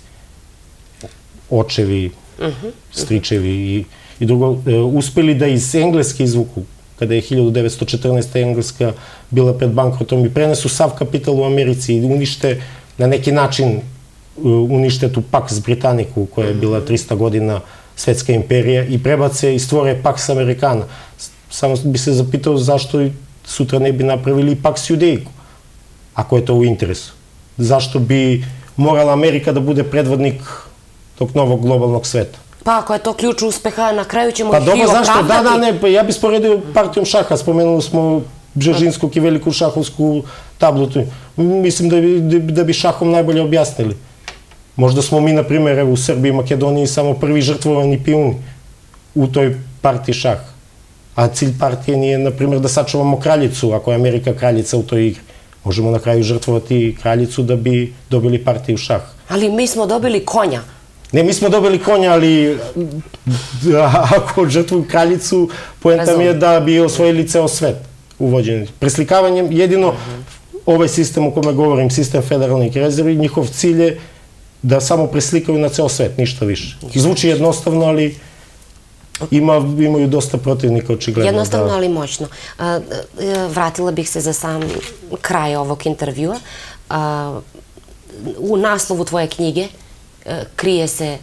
očevi, stričevi i drugo, uspeli da iz Engleske izvuku, kada je hiljadu devetsto četrnaeste. Engleska bila pred bankrotom, i prenesu sav kapital u Americi i unište, na neki način unište tu Pax Britanniku, koja je bila trista godina svetska imperija, i prebace i stvore Pax Americana. Samo bi se zapitao zašto sutra ne bi napravili Pax Judeiku, ako je to u interesu. Zašto bi morala Amerika da bude predvodnik tog novog globalnog sveta? Pa ako je to ključ uspeha, na kraju ćemo ih i opravdati. Pa dobro, zašto? Da, da, ne, ja bih sporedio partijom šaha, spomenuli smo Bžežinskog i veliku šahovsku tablu. Mislim da bi šahom najbolje objasnili. Možda smo mi, na primjer, u Srbiji i Makedoniji samo prvi žrtvovani pijuni u toj partiji šaha. A cilj partije nije, na primjer, da sačuvamo kraljicu, ako je Amerika kraljica u toj igri. Možemo na kraju žrtvovati kraljicu da bi dobili partiju šah. Ali mi smo dobili konja. Ne, mi smo dobili konja, ali ako žrtvuju kraljicu, poenta mi je da bi osvojili ceo svet uvođeni. Preslikavanjem, jedino ovaj sistem o kome govorim, sistem federalnih rezervi, njihov cilj je da samo preslikaju na ceo svet, ništa više. Zvuči jednostavno, ali imaju dosta protivnika, očigledno. Jednostavno, ali moćno. Vratila bih se za sam kraj ovog intervjua. U naslovu tvoje knjige krije se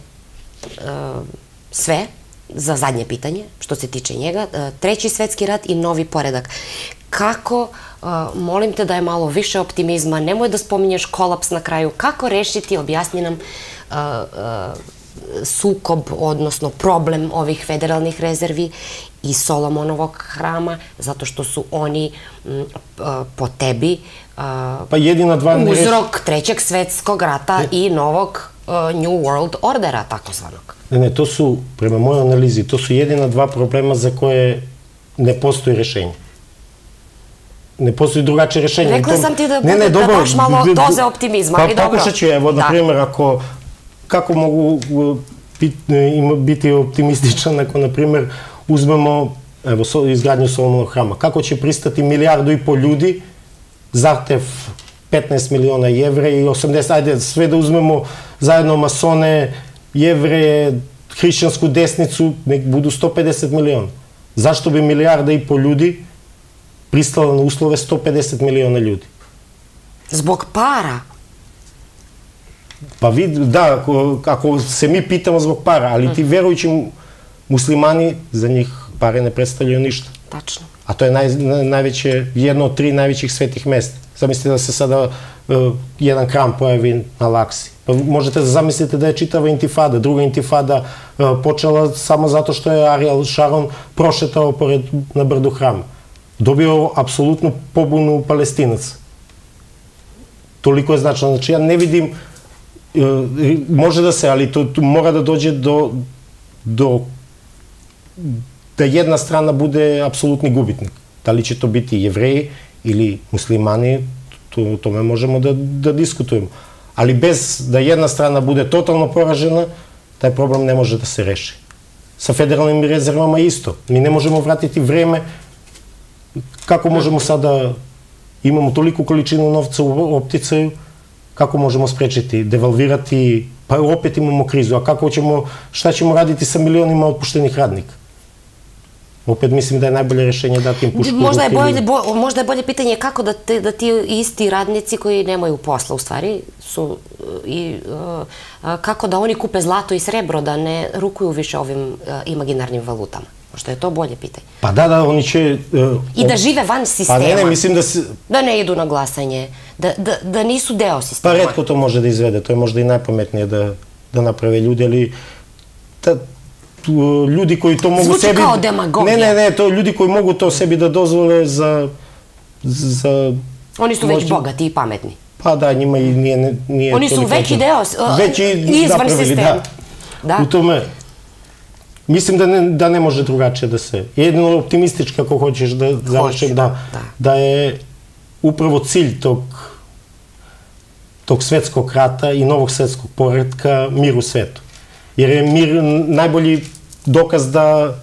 sve, za zadnje pitanje, što se tiče njega, Treći svetski rat i novi poredak. Kako, molim te da je malo više optimizma, nemoj da spominješ kolaps na kraju, kako rešiti, objasni nam, sukob, odnosno problem ovih federalnih rezervi i Solomonovog hrama, zato što su oni po tebi uzrok Trećeg svetskog rata i novog New World Ordera, takozvanog. Ne, ne, to su, prema mojoj analizi, to su jedina dva problema za koje ne postoji rešenje. Ne postoji drugačije rešenje. Rekla sam ti da bude da baš malo doze optimizma, ali dobro. Pa pokušat ću, evo, na primjer, ako kako mogu biti optimističan ako, na primjer, uzmemo izgradnju Solomonovog hrama. Kako će pristati milijardu i pol ljudi, zahtev petnaest miliona Jevreja i osamdeset, ajde, sve da uzmemo zajedno masone, Jevreje, hrišćansku desnicu, nek budu sto pedeset miliona. Zašto bi milijarda i pol ljudi pristala na uslove sto pedeset miliona ljudi? Zbog para. Pa da, ako se mi pitamo zbog para, ali ti verujući muslimani, za njih pare ne predstavljaju ništa. Tačno. A to je najveće, jedno od tri najvećih svetih mesta. Zamislite da se sada jedan hram pojavi na Laksi. Pa možete da zamislite da je čitava intifada, druga intifada počela samo zato što je Ariel Sharon prošetao pored na brdu hrama. Dobio apsolutnu pobunu Palestinaca. Toliko je značajno. Znači ja ne vidim, može da se, ali to mora da dođe do da jedna strana bude apsolutni gubitnik. Da li će to biti Jevreji ili muslimani, o tome možemo da diskutujemo. Ali bez da jedna strana bude totalno poražena, taj problem ne može da se reši. Sa federalnim rezervama isto. Mi ne možemo vratiti vreme. Kako možemo sada, imamo toliku količinu novca u opticaju, kako možemo sprečiti, devalvirati, pa opet imamo krizu. A kako ćemo, šta ćemo raditi sa milionima otpuštenih radnika? Opet mislim da je najbolje rešenje dati im pušku. Možda je bolje, možda je bolje pitanje kako da, te, da ti isti radnici koji nemaju posla u stvari su i uh, kako da oni kupe zlato i srebro, da ne rukuju više ovim uh, imaginarnim valutama. Možda je to bolje pitanje. Pa da, da, oni će... Uh, I da žive van sistema. Pa ne, ne, mislim da se... Da ne idu na glasanje, da, da, da nisu deo sistema. Pa retko to može da izvede, to je možda i najpametnije da, da naprave ljudi, ali... Ta, ljudi koji to mogu Zvuči sebi... kao demagogija. Ne, ne, ne, to ljudi koji mogu to sebi da dozvole za... za Oni su već bogati i pametni. Pa da, njima i nije... nije Oni su veći deo, veći izvan sistema. Da. U tome... Mislim da ne, da ne može drugačije da se... Jedino optimistički, ako hoćeš da završim, da, da je upravo cilj tog tog svetskog rata i novog svetskog poretka mir u svetu. Jer je mir najbolji dokaz da,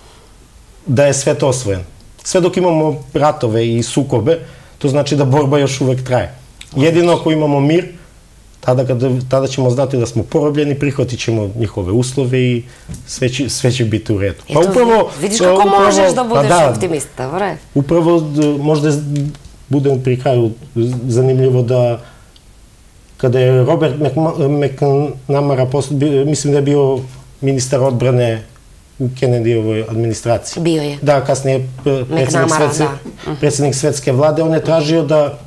da je svet osvojen. Sve dok imamo ratove i sukobe, to znači da borba još uvek traje. Jedino ako imamo mir, tada, kada, tada ćemo znati da smo porobljeni, prihvatit ćemo njihove uslove i sve će, sve će biti u redu. Pa upravo, vidiš kako upravo, možeš da budeš pa da, optimista, vre? Upravo, možda bude pri kraju zanimljivo da kada je Robert McNamara, mislim da je bio ministar odbrane u Kennedyjevoj administraciji. Bio je. Da, kasnije predsjednik, svetske, da. predsjednik svetske vlade, on je tražio da,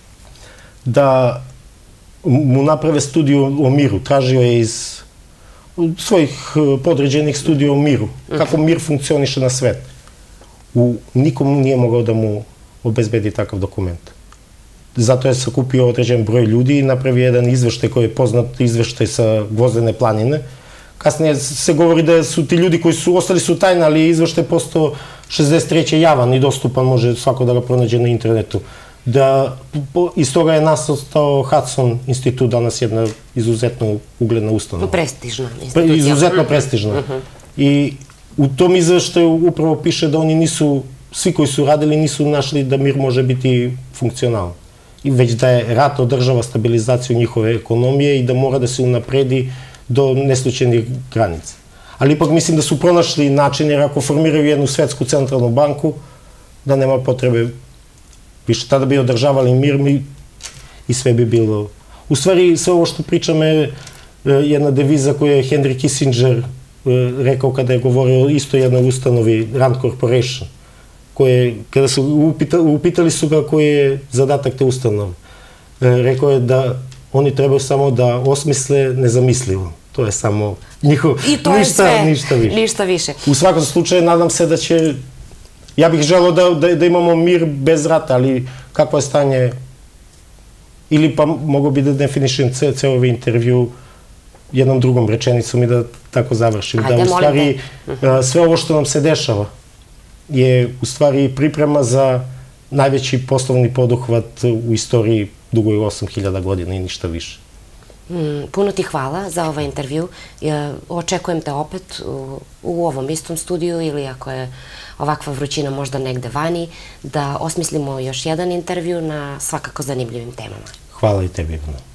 da mu naprave studiju o miru. Tražio je iz svojih podređenih studija o miru, kako mir funkcioniše na svet. U, nikom nije mogao da mu obezbedi takav dokument. Zato je sakupio određen broj ljudi i napravio jedan izveštaj koji je poznat izveštaj sa Gvozdene planine. Kasnije se govori da su ti ljudi koji su ostali su tajni, ali izveštaj postao šezdeset treće javan i dostupan, može svako da ga pronađe na internetu. Da, iz toga je nastao Hudson institut, danas jedna izuzetno ugledna ustanova. Prestižna institucija. Izuzetno prestižna. I u tom izveštaju upravo piše da oni nisu, svi koji su radili nisu našli da mir može biti funkcionalan. I već da je rat održava stabilizaciju njihove ekonomije i da mora da se unapredi do neslučajnih granica. Ali ipak mislim da su pronašli način, jer ako formiraju jednu svetsku centralnu banku, da nema potrebe više. Tada bi održavali mir i sve bi bilo... U stvari, sve ovo što pričam je jedna deviza koju je Henry Kissinger rekao kada je govorio o isto jednoj ustanovi, Rand Corporation, koje, kada su upitali, upitali su ga koji je zadatak te ustanove. Rekao je da oni trebaju samo da osmisle nezamislivo. To je samo njihov... I to je sve, ništa više. Ništa više. U svakom slučaju, nadam se da će... Ja bih želeo da, da, da imamo mir bez rata, ali kakvo je stanje... Ili pa mogu bi da definišem ce, ceo ovaj intervju jednom drugom rečenicom i da tako završim. Ajde, da u stvari sve ovo što nam se dešava je u stvari priprema za najveći poslovni poduhvat u istoriji dugoj osam hiljada godina i ništa više. Mm, puno ti hvala za ovaj intervju. Ja, očekujem te opet u, u ovom istom studiju ili ako je ovakva vrućina možda negde vani, da osmislimo još jedan intervju na svakako zanimljivim temama. Hvala i tebi, Ivana.